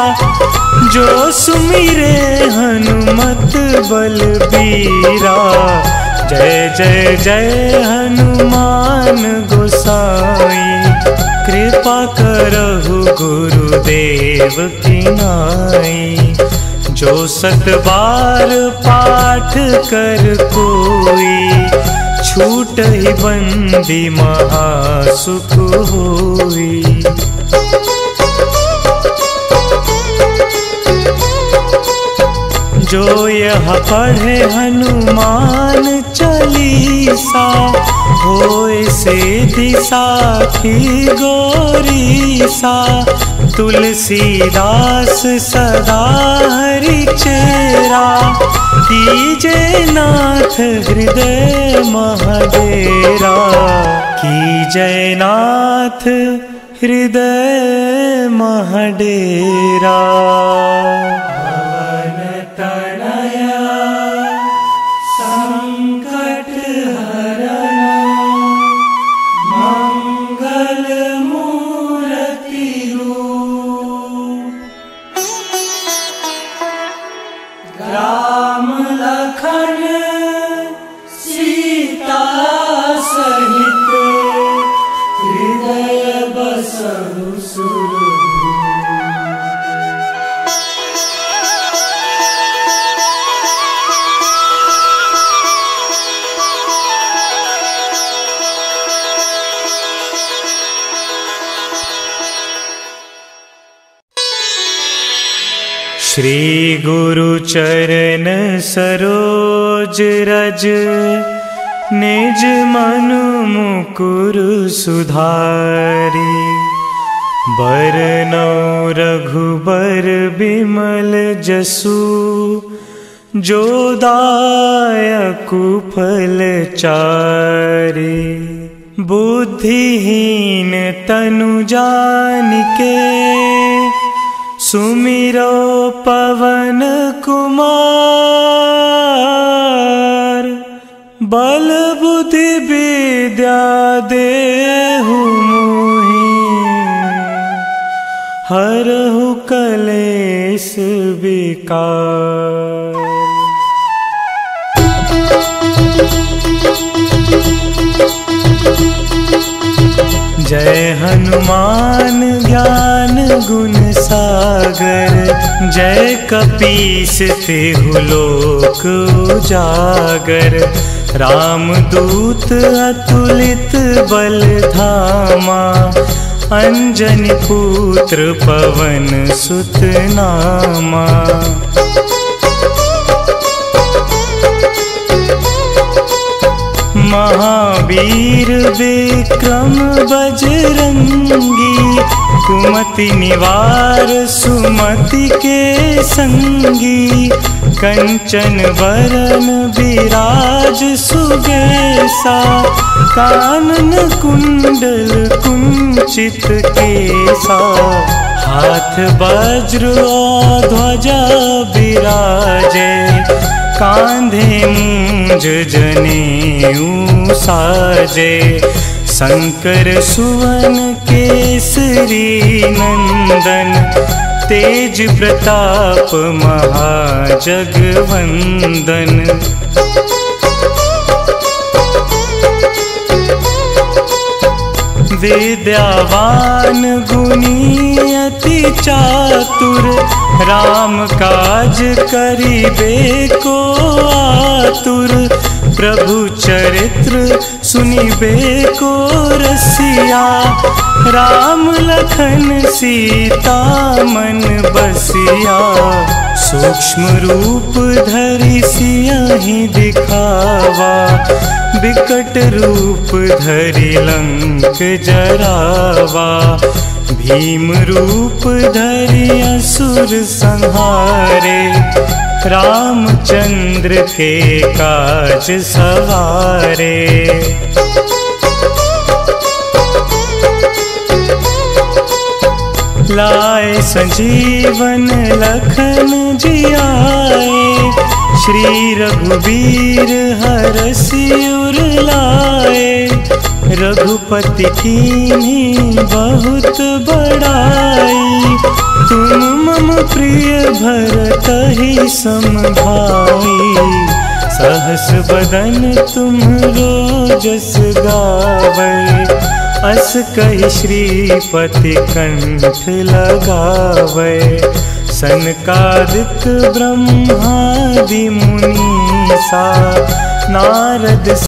जो सुमिरे हनुमत बलबीरा। जय जय जय हनुमान गोसाई, कृपा करहु गुरुदेव की नाई। जो 7 बार पाठ कर कोई, छूटहि बंदी महासुख होई। जो यह पढ़े हनुमान चालीसा, होए सिद्धि साखी गौरीसा। तुलसीदास सदा हरि चेरा, कीजे नाथ हृदय महडेरा। कीजे नाथ हृदय महडेरा। राम लखन सीता सहित, हृदय बसहु सुरभूप। श्री गुरु चरण सरोज रज, निज मन मुकुर सुधारी। बरनौ रघुबर बिमल जसु, जो दायकु फल चारि। बुद्धिहीन तनु जानिके, सुमिरो पवन कुमार। बल बुद्धि विद्या देहु मोहि, हरहु कलेश विकार। जय हनुमान ज्ञान गुण सागर, जय कपीस तिहु लोक उजागर। रामदूत अतुलित बल धामा, अंजनी पुत्र पवन सुत नामा। महावीर विक्रम बजरंगी, कुमति निवार सुमति के संगी। कंचन वरन विराज सुबेसा, कानन कुंडल कुंचित केसा। हाथ वज्र और ध्वजा विराजे, कांधे मूंज जनेऊ साजे। शंकर सुवन केसरी नंदन, तेज प्रताप महाजगवंदन। विद्यावान गुणी अति चातुर, राम काज करिबे को आतुर। प्रभु चरित्र सुनिबे को रसिया, राम लखन सीता मन बसिया। सूक्ष्म रूप धरि सियहि दिखावा, बिकट रूप धरि लंक जरावा। भीम रूप धरि असुर संहारे, रामचंद्र के काज सवारे। लाए संजीवन लखन जियाए, श्री रघुवीर हरषि उर लाए। रघुपति कीन्ही बहुत बड़ाई, तुम मम प्रिय भरतहि सम भाई। सहस बदन तुम्हरो जस गावै, अस कहि श्रीपति कंठ लगावै। सनकादिक ब्रह्मादि मुनीसा नारद